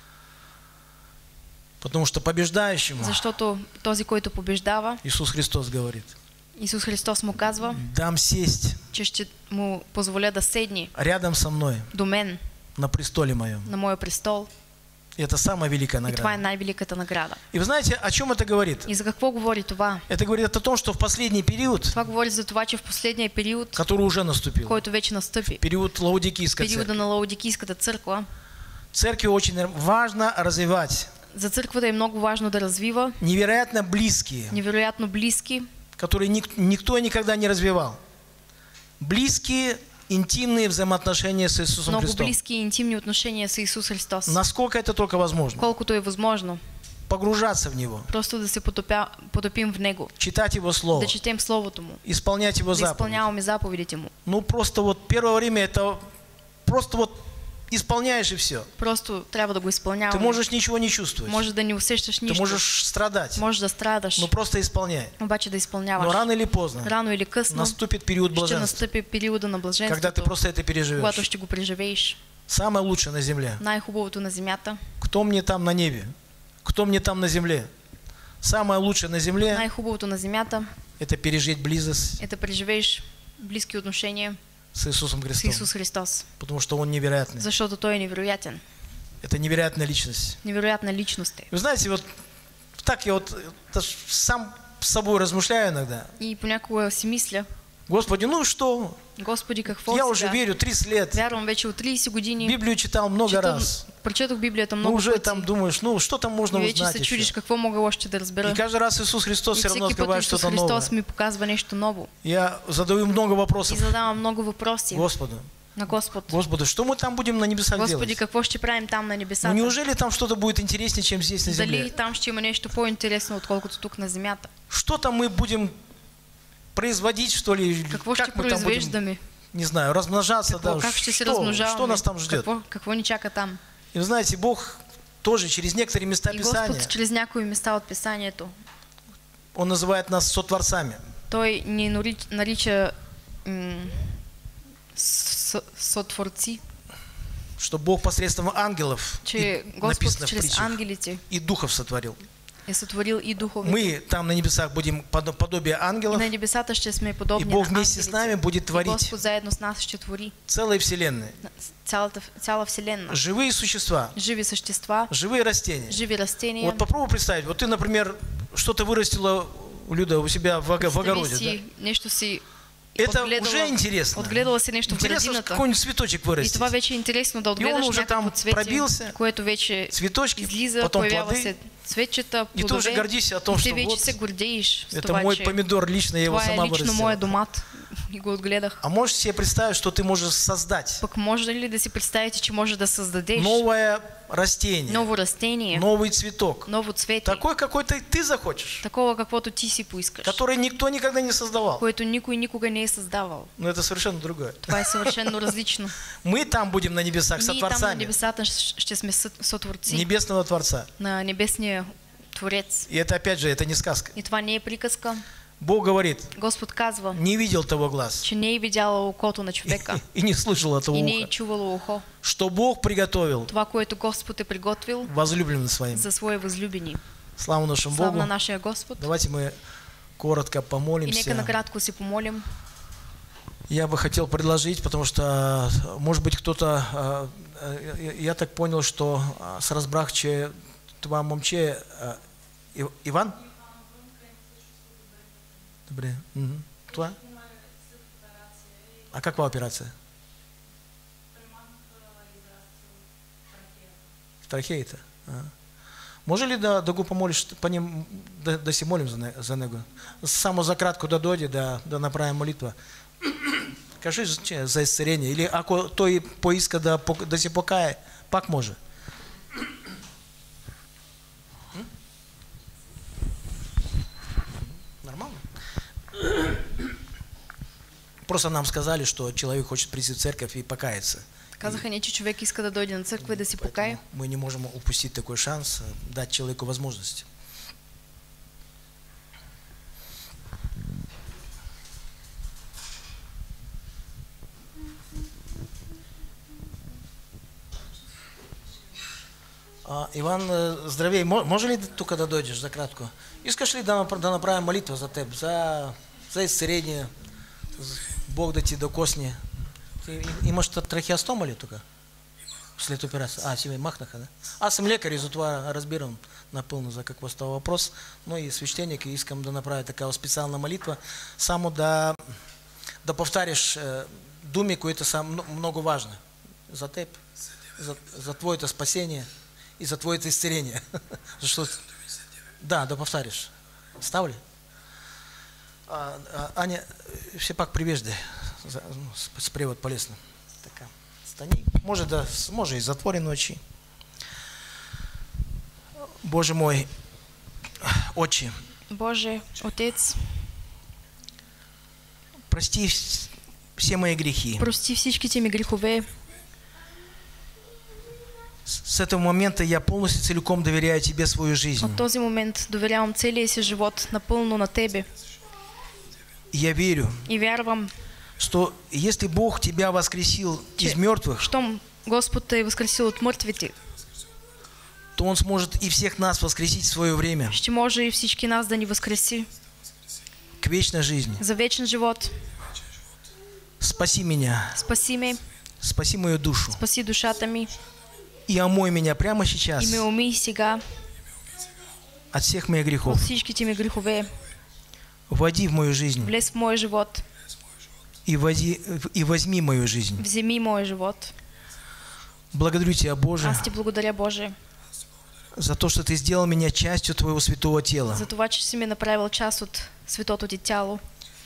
Потому что побеждающему Защото този, който побеждава, Иисус Христос говорит: Исус Христос му казва, дам сесть че ще му позволя да седне рядом со мной до мен на престоле моем. на моя престол. И это самая великая И това е награда. най-великата награда. И вы знаете, о чем это говорит? И за какво говори това? Это говорит о том, что в последний период, Това говори за това, че в последния период, который уже наступил, който вече настъпи, период Лаудикийской периода церкви, на Лаудикийската църква, церкви очень важно развивать за църквата е много важно да развива невероятно близкие, невероятно близки, которые ник- никто никогда не развивал. Близкие, интимные взаимоотношения с Иисусом много Христом. близки и интимни отношения с Исус Христос. Насколько это только возможно. Колкото е възможно. Погружаться в Него, Просто да се потопя, потопим в Него. читать Его Слово, Да четем Словото Му. исполнять Его Да заповеди. изпълняваме заповедите Му. Ну просто вот первое время это просто вот исполняешь и все. Просто трябва да го Ты изпълняваме. можешь ничего не чувствовать. Може да не усещаш Ты нищо. можешь страдать. Може да страдаш. Ну просто исполняй. Обаче да изпълняваш. Но рано или поздно Рано или късно наступит период ще блаженства, настъпи периода на когда ты блаженството, просто это когато переживешь. ще го преживееш. Самое лучшее на земле. Най-хубавото на земята. Кто мне там на небе? Кто мне там на земле? Самое лучшее на земле Най-хубавото на земята – это пережить близость е да преживееш близки отношения с Иисусом с Христом. Исус Христос. Потому что Он невероятный. Защото Той е невероятен. Это невероятная личность. Невероятна личност е. Вы знаете, вот так я вот даже сам с собой размышляю иногда. И понякога си мисля, Господи, ну что? Господи, какво Я уже сега? верю тридцать лет. Вярвам вече от тридесет години. Библию читал много Четам- раз. Прочетох Библията Ну много уже пъти. там думаешь, ну что там можно И вече узнать се еще? чудиш какво мога още да разбера. И каждый раз Иисус Христос И все равно всеки път открывает Исус что-то новое. Христос ми показва нещо ново. Я задаю много И вопросов задавам много въпроси Господу. на Господ. Господи, что мы там будем на небесах Господи, делать? какво ще правим там на Ну небесата? неужели там что-то будет интереснее, чем здесь на Дали земле? там ще има нещо по-интересно, отколкото тук на земята? Что там мы будем производить, что ли? Или Какво ще как мы там будем, произвеждаме? не знаю, размножаться? Какво, Да? как ще се Что, размножаваме? что нас там ждет? Какво, какво ни чака там? И вы знаете, Бог тоже через некоторые места И Писания, Господ чрез някои места от Писанието, Он называет нас сотворцами. Той ни нарича, нарича м, с- сотворци, Что Бог посредством ангелов, че и Господ написано в чрез притчах, ангелите и духов сотворил. е сътворил и духовете. Мы там на небесах будем подо- подобие И ангелов, на небесата ще сме и подобни Бог на вместе с нами ангелите. будет И творить Господ заедно с нас ще твори целые вселенные. цялата, цяла вселена. Живые существа, Живи същества, живые растения. живи растения. Вот попробуй представить, вот ты, например, что-то вырастила, Люда, у себя в, ого- в Представи огороде, си, да? нещо си Это отгледала, уже интересно. отгледала си нещо в Интересно, градината. какой-нибудь цветочек И вырастить. това вече е интересно да отгледаш уже там някакво цвете, пробился, което вече Цветочки, излиза, потом появява плоды. се цветчета, И ты плодове. уже гордишься о том, и ти что вече вот се гордееш с это това, мой че помидор, лично я его това е сама лично вырастила. моя домат, и го отгледах. А можешь себе представить, что ты можешь создать Пък може ли да си представите, че може да създадеш новое растение, ново растение, новый цветок, ново цвете, такой, какой ты, ты захочешь, такова каквото ти си поискаш, который никто никогда не создавал. което никой никога не е създавал. Но это совершенно другое. Това е съвършено различно. Мы там будем на небесах Ние там на сотворцами небесата щ- ще сме съ- сътворци небесного Творца. на небесния Творец. И это опять же, это не сказка. И това не е приказка. Бог говорит, Господ казва, не видел того глаз че не е видяло окото на човека и не слышал этого и не е уха, чувало ухо. что Бог приготовил Това, което Господ е приготвил возлюбленным своим. за свои възлюбени. Слава нашему Слава Богу. на нашия Господ. Давайте мы коротко И нека помолимся. накратко си помолим. Я бы хотел предложить, потому что, может быть, кто-то, а, а, я- я так понял, что а, с разбрахче това момче а, И- Иван? Добре. Мгм. Това? А каква операция? Трахеята. Ага. Може ли да, да го помолиш, по ним, да, да си молим за, не, за него? Само за кратко да дойде, да, да направим молитва. Кажи че, за исцеление. Или ако той поиска да, пок- да се покае, пак може. М? Нормально? Просто нам сказали, что человек хочет прийти в церковь и покаяться. Казаха ни, че човек иска да дойде на църква и да си покае. Мы не можем упустить такой шанс, дать человеку возможность. А, Иван, э, здравей, Мо- може ли тук да дойдеш за кратко? Искаш ли да, напра- да направим молитву за теб, за, за исцеление, з- Бог да ти докосне? Ти имаш трахеостома ли тук? След операции. А, себе махнаха, да? Аз съм лекар и затова разбирам напълно за какво става въпрос, но и свещеник и искам да направя такава специална молитва, само да, да повтаряш е, думи, които са мно- много важни за теб, за, за твоето спасение и за твоето исцеление. Защото... Да, да повтаряш. Става ли? А, а, Аня, все пак привеждай, за- ну, с, с превод полезно. Така. Стани. Може да, може и затворени очи. Боже мой, Отче, Боже, Отец, прости вс- все мои грехи. прости всичките ми грехове. С с этого момента я полностью целиком доверяю Тебе свою жизнь. От този момент доверявам целия си живот напълно на Тебе И я верю, и вярвам, что если Бог Тебя воскресил че из мертвых, щом Господ те е възкресил от мъртвите, то Он сможет и всех нас воскресить в свое время ще може и всички нас да ни възкреси к вечной жизни. за вечен живот. Спаси меня, Спаси ме, спаси мою душу спаси душата ми и омой меня прямо сейчас и ме умий сега от всех моих от грехов. всичките ми грехове. Войди в мою жизнь Влез в моя живот, и, вози, и возьми мою жизнь. вземи моя живот. Благодарю Тебя, Боже, Аз ти благодаря, Боже, за то, что Ты сделал меня частью Твоего святого тела. за това, че си ми направил част от светото ти тяло.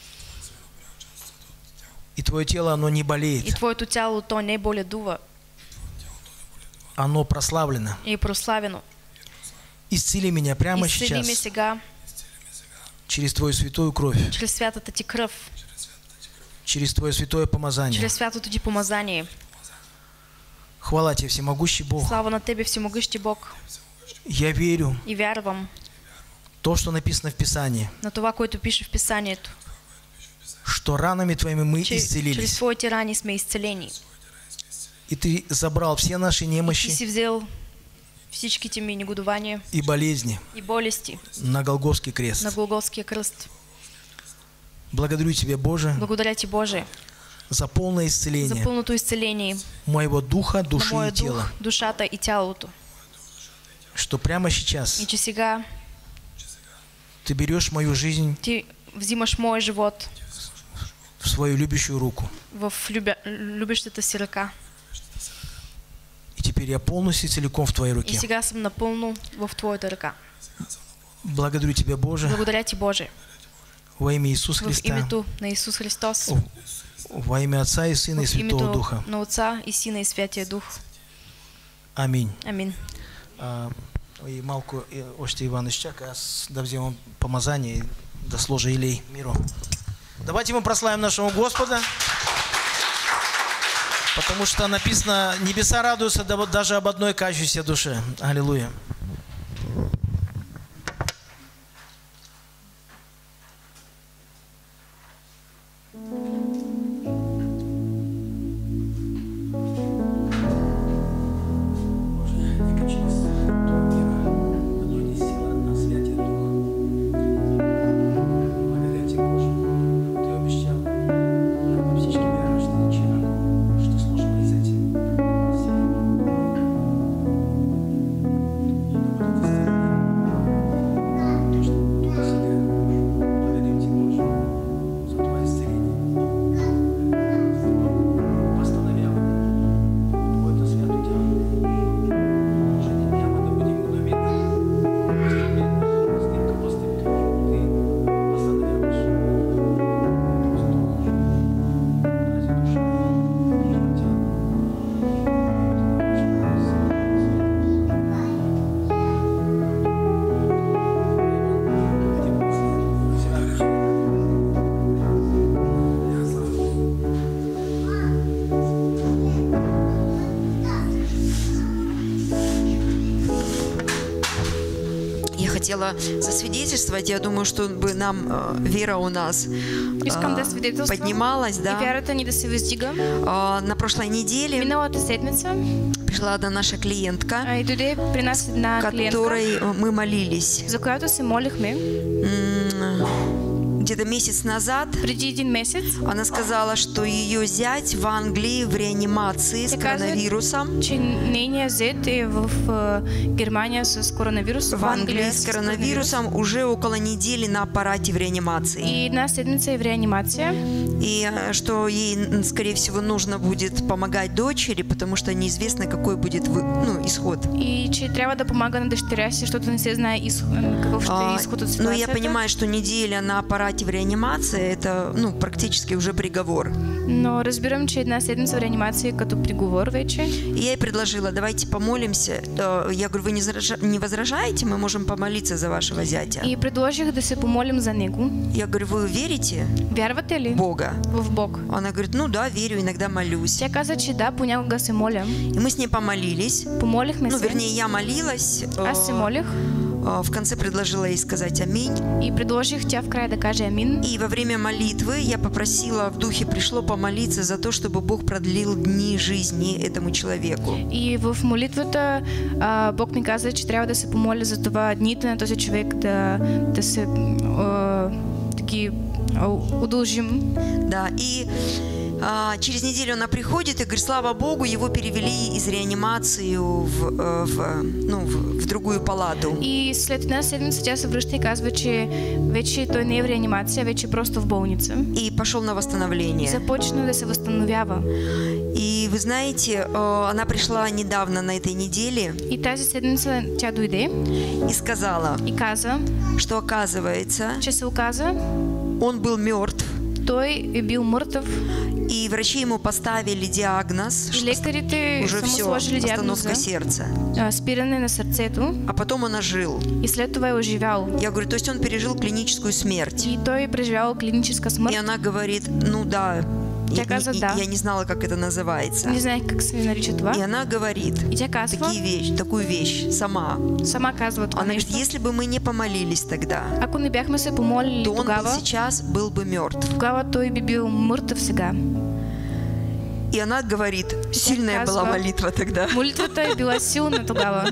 И Твое тело, оно не И болеет, твоето тяло, то не боледува оно прославлено. и е прославено. Исцели меня прямо Изцели ме сейчас сега через Твою святую кровь, чрез святата ти кръв, через Твое святое помазание. чрез святото ти помазание. Хвала Тебе, всемогущий Бог. Слава на Тебе, всемогъщи Бог. Я верю И вярвам в то, что написано в Писании, на това, което пише в Писанието, что ранами Твоими мы че чрез исцелились. Твоите рани сме изцелени. И Ты забрал все наши Ти си немощи взел всичките ми негодования и болезни и болести на Голгофский на крест. Голготския кръст. Благодарю Тебя, Боже, Благодаря Ти, Боже, за полное за исцеление пълното изцеление моего духа, на души моя и тела, дух, душата и тялото. что прямо И сейчас че сега Ты берешь мою жизнь Ти взимаш моя живот в свою любящую руку. в любя... любещата си ръка. И теперь я полностью целиком в Твоей И руке. сега съм напълно в Твоята ръка. Благодарю Тебя, Боже, Благодаря Ти, Боже, Во имя Иисуса в Христа. името на Исус Христос, Во имя Отца и Сына и в Святого името Духа. на Отца и Сина и Святия Дух. Аминь. Амин. А, и малку и още Иван Ищак, аз да вземем помазание и да сложи илей миру. Давайте мы прославим нашего Господа, потому что написано: небеса радуются даже об одной кающейся душе. Аллилуйя. хотела засвидетельствовать. Я думаю, чтобы нам э, вера у нас Искам да э, свидетелствам. поднималась, И да. вярата ни да се въздига. Э, на прошлой неделе Миналата седмица пришла одна наша клиентка, а, и дойде при нас една клиентка, которой мы молились. за която се молихме Где-то месяц назад. преди един месец. Она сказала, что ее зять в Англии в реанимации с коронавирусом. Че нейният зет е в uh, Германия с коронавирус. В Англии с коронавирусом уже около недели на аппарате в реанимации. И една седмица е в реанимация. И что ей, скорее всего, нужно будет помогать дочери, потому что неизвестно, какой будет ну, исход. И че трябва да помага на дъщеря си, защото не се знае какъв ще е изход от ситуацията. Но я понимаю, что неделя на аппарате в реанимации это ну, практически уже приговор. Но разбирам, че една седмица в реанимации като приговор вече. И я ей предложила, давайте помолимся. Я говорю, вы не, заража... не возражаете? Мы можем помолиться за вашего зятя. И предложих да се помолим за него. Я говорю, вы верите? Вярвате ли? Бога. В Бог. Она говорит, ну да, верю, иногда молюсь. Тя каза, че да, понякога се моля. И мы с ней помолились. Помолихме ну, се. Вернее, я молилась. Аз се молих. В конце предложила ей сказать аминь. И предложих тя в края да каже амин. И во время молитвы я попросила, в духе пришло помолиться за то, чтобы Бог продлил дни жизни этому человеку. И в молитвата а, Бог ми каза, че трябва да се помоля за това дните на този човек да, да се а, таки а, удължим. Да, и а, через неделю она приходит и говорит, слава Богу, его перевели из реанимации в, в, ну, в, в другую палату. И след една седмица тя се връща и казва, че вече той не е в реанимация, вече просто в болница. И пошел на восстановление. Започна да се възстановява. И вы знаете, она пришла недавно на этой неделе. И тази седмица тя дойде. И сказала. И каза. Что оказывается. Че се оказа. Он был мертв. Той е бил мъртъв. И врачи ему поставили диагноз. И лекарите уже са му все, сложили диагноза. Сердца. Спиране на сърцето. А потом он ожил. И след това е оживял. Я говорю, то есть он пережил клиническую смерть. И той преживял клиническая смерть. И она говорит, ну да. Тя каза, я, да. я не знала, как это называется. Не знаю, как се нарича това. И она говорит и тя казва, такие вещи, такую вещь сама. Сама казва това Она нещо. говорит, если бы мы не помолились тогда, ако не бяхме се помолили то он тогава, бы сейчас был бы мертв. Тогава той би бил мъртъв сега. И она говорит, сильная казва, была молитва тогда. Молитвата е била силна тогава.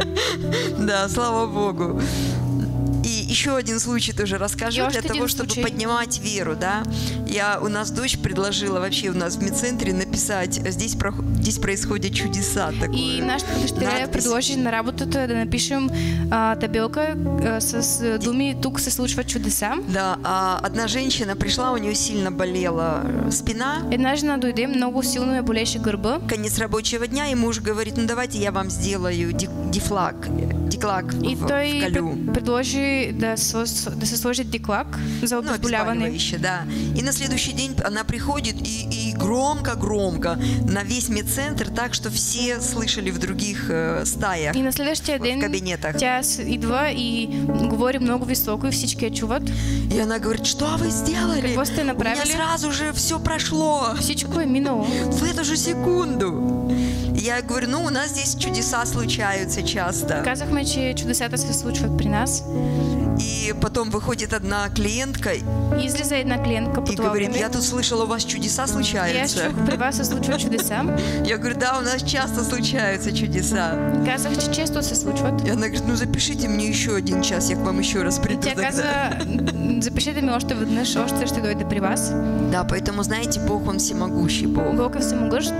Да, слава Богу. И еще один случай тоже расскажу, для того, чтобы случай. поднимать веру, да. Я, у нас дочь предложила вообще у нас в медцентре написать, здесь, про, здесь происходят чудеса. И нашата дъщеря предложи на работата да напишем а, табелка а, с думи «Тук се случват чудеса». Да, а одна женщина пришла, у нее сильно болела спина. Една жена дойде, много силно я болеше гърба. Конец рабочего дня, и муж говорит, ну давайте я вам сделаю дифлаг, антиклак И в, той в колю. предложи да, со- да се сложи диклак за Ну, обезболяване. обезболивающее, да. И на следующий день она приходит и, и громко-громко на весь медцентр, так что все слышали в других э, стаях, И на следващия в ден кабинетах. тя с- идва и говори много високо и всички я чуват. И она говорит, что вы сделали? Какво сте У меня направили? сразу же все прошло. Всичко е минало. В эту же секунду. И я говорю, ну, у нас здесь чудеса случаются часто. Казахме, че чудесата се случват при нас. И потом выходит одна клиентка И излиза една клиентка по и това говорит, време. я тут слышала, у вас чудеса И аз случаются. чух, при вас се случват чудеса. Я говорю, да, у нас часто случаются чудеса. Казах, че често се случват. И она говорит, ну запишите мне еще один час, я к вам еще раз И приду тя тогда. каза, запишете ми още веднъж, още ще дойде при вас. Да, поэтому, знаете, Бог, Он всемогущий Бог. Бог е всемогъщ.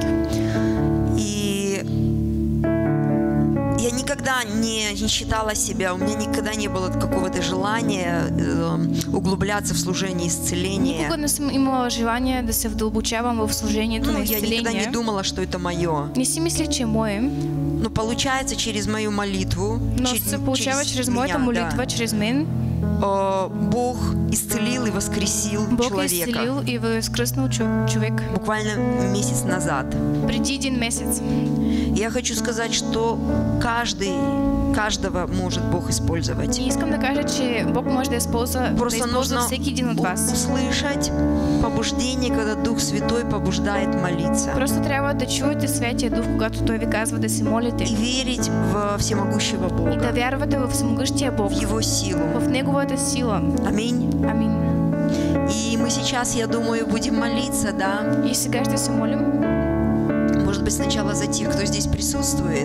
И я никогда не, не считала себя, у меня никогда не было какого-то желания э, углубляться в служение исцеления. Никога не съм имала желание да се вдълбочавам в служението Ну, на я никогда не изцеление. думала, что это мое. Не си мисля, че е мое, Но получается через мою молитву, но чер- се получава чрез меня, моята молитва, да, чрез мен. э, Бог исцелил и воскресил Бог е человека. изцелил и възкръснал чо- човек Буквально месяц назад. преди един месец. Я хочу сказать, что каждый, каждого может Бог использовать. И искам да кажа, че Бог може да използва, да Просто използва нужно всеки един от вас. услышать побуждение, когда Дух Святой побуждает молиться. Просто трябва да чуете Святия Дух, когато Той ви казва да се молите. И верить в всемогущего И да Бога, вярвате в всемогъщия Бог, в Его силу. в Неговата сила. Аминь. Амин. И мы сейчас, я думаю, будем молиться, да? И сега ще се молим. Может быть, сначала за тех, кто здесь присутствует.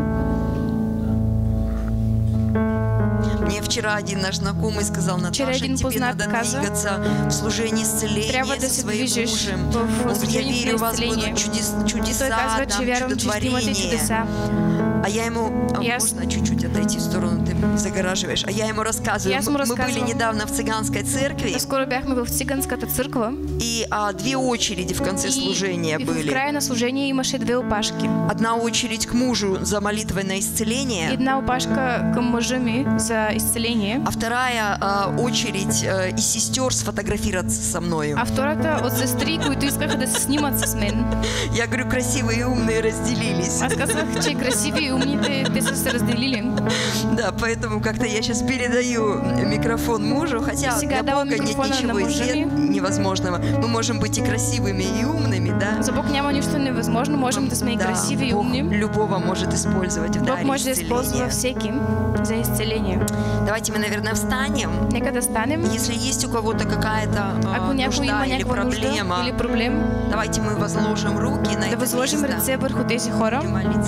Мне вчера один наш знакомый сказал, Вчера Наташа, один тебе познат надо каза, двигаться в служении исцеления трябва да со се своим движиш мужем. в Он говорит, я служението верю, у на вас будут исцеление. чудес, И чудеса, Той казва, там, че вярвам, че ще имате чудотворение. чудеса. А я ему, а Я с- можно чуть-чуть отойти в сторону, ты загораживаешь. А я ему рассказываю, Я мы, ему мы были рассказывала. недавно в цыганской церкви, Скоро бяхме в циганската църква и а, две очереди в конце служения и, и в были. края на служение имаше две опашки. Одна очередь к мужу за молитвой на исцеление, Една опашка към мъжа ми за изцеление, а вторая а, очередь а, из сестер сфотографироваться со мною. а втората от сестри, които искаха да се снимат с мен. Я говорю, красивые и умные разделились. Аз казах, че красиви и умните, те са се разделили. Да, поэтому как-то я сейчас передаю микрофон мужу, хотя Сега для давам Бога нет микрофона на ничего мужа нет ми. невозможного. Мы можем быть и красивыми, и умными, да? За Бог няма нищо невъзможно, можем да сме и Да, красиви и Бог умни. любого может использовать в Бог даре може да използва исцеления. всеки за изцеление. Давайте мы, наверное, встанем. Нека да станем. Если есть у кого-то какая-то а, Ако някой има нужда или някаква нужда проблема, или проблем, давайте мы возложим руки на да это възложим место. ръце върху тези хора. Будем молиться.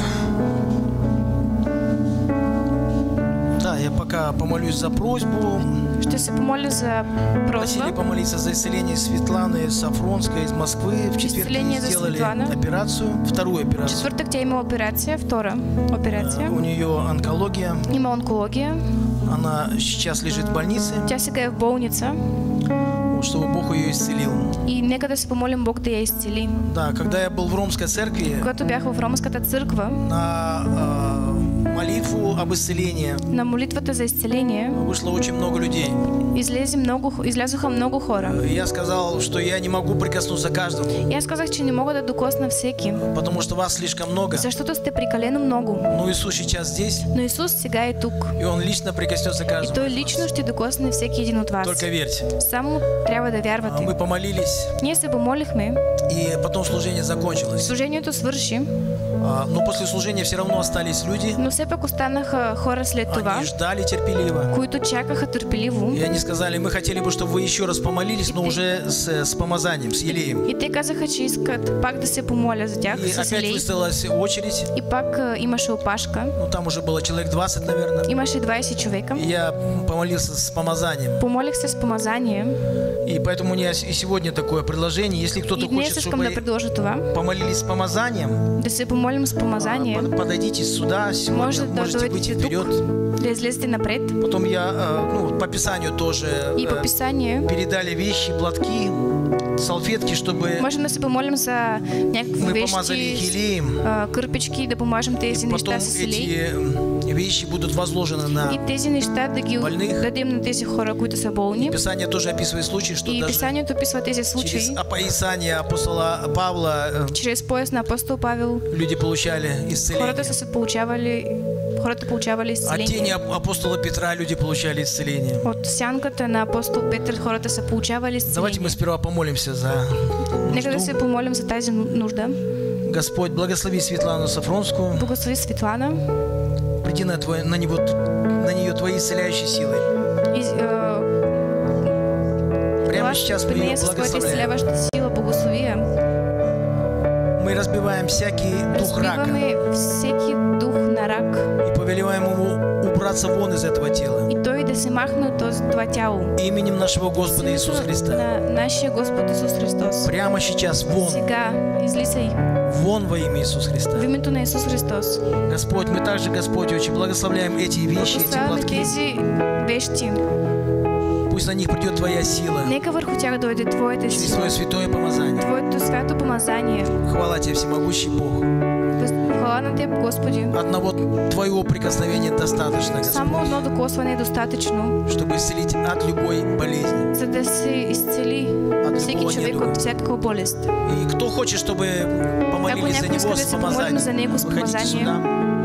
Да, я пока помолюсь за просьбу. Ще се помоля за Просили просьба. помолиться за исцеление Светланы Сафронской из Москвы. В четверг Исцеление ей за сделали Светлана. операцию, вторую операцию. Четвъртък тя има операция, втора операция. У нее онкология. Има онкология. Она сейчас лежит в больнице, Тя сега е в болница чтобы Бог ее исцелил. и нека да се помолим Бог да я изцели. Да, когда я был в Ромской церкви, Когато бях в Ромската църква, на э, молитву об исцелении на молитвата за изцеление вышло очень много людей. излезе много, излязоха много хора. И я сказал, что я не могу прикоснуться к каждому, И аз казах, че не мога да докосна всеки, потому что вас слишком много. защото сте прекалено много. Но Иисус сейчас здесь, Но Исус сега е тук. и Он лично прикоснется к И каждому. Той из вас. лично ще докосне всеки един от вас. Только верьте. Само трябва да А вярвате. Мы помолились, Ние се помолихме, и потом служение закончилось. служението свърши, А, Но после служения все равно остались люди. но все пак останаха хора след това, Они ждали терпеливо. които чакаха търпеливо. И они сказали, мы хотели бы, чтобы вы еще раз помолились, но уже с, с помазанием, с елеем. И те казаха, че искат пак да се помоля за тях И с опять елей. выставилась очередь. И пак а, имаше опашка, Ну, там уже было человек двадцать, наверное. имаше двайсет човека. И я помолился с помазанием. Помолих се с помазание. И поэтому у меня и сегодня такое предложение. Если кто-то И днес хочет, искам да чтобы предложа това, помолились с помазанием, да се помолим с помазание. под- подойдите сюда, сегодня Може да можете выйти дойдете тук, вперед. да излезете напред. Потом я, э, ну, по Писанию тоже И по э, Писанию передали вещи, платки, салфетки, чтобы можем да се помолим за някакви мы помазали их вещи, елеем. а, кърпички, да помажем тези Потом неща с елей. эти вещи будут возложены на И тези неща да ги больных. дадем на тези хора, които са болни. И Писание тоже описывает случаи, что И даже Писанието описва тези случаи. через описание апостола Павла э, Чрез пояс на апостол Павел люди получали исцеление. хората са се получавали, хората получавали От изцеление. тени апостола Петра люди получали исцеление. От сянката на апостол Петър хората са получавали Давайте мы изцеление. сперва помолимся за Нека да нужду. се помолим за тази нужда. Господь, благослови Светлану Сафронскую. Благослови Светлана. Приди на, твой, на, него, на нее твоей исцеляющей силой. И, э, Прямо сейчас мы при ее нея със своята благословляем. изцеляваща сила благослови я. Мы разбиваем всякий дух рака Разбиваме всеки дух на рак и повелеваем ему убраться вон из этого тела. и той да се махне от този- това тяло. Именем нашего Господа Иисуса Христа. На нашия Господ Исус Христос. Прямо сейчас вон. Сега излизай Вон во имя Иисуса Христа. в името на Исус Христос. Господь, мы также, Господь, очень благословляем эти вещи, эти Благославяме платки. тези вещи. Пусть на них придет Твоя сила Нека върху тях дойде Твоята через сила, Твое святое помазание. Твоето свято помазание. Хвала Тебе, всемогущий Бог. Въз- Хвала на Теб, Господи. Одного Твоего прикосновения достаточно, Само Господь, едно докосване е достатъчно, чтобы исцелить от любой болезни. за да се изцели От всеки любого човек недуга. от всякаква болест. И кто хочет, чтобы Ако помолились за някой него иска да с се помолим за помазанием, него с выходите помазанием, сюда.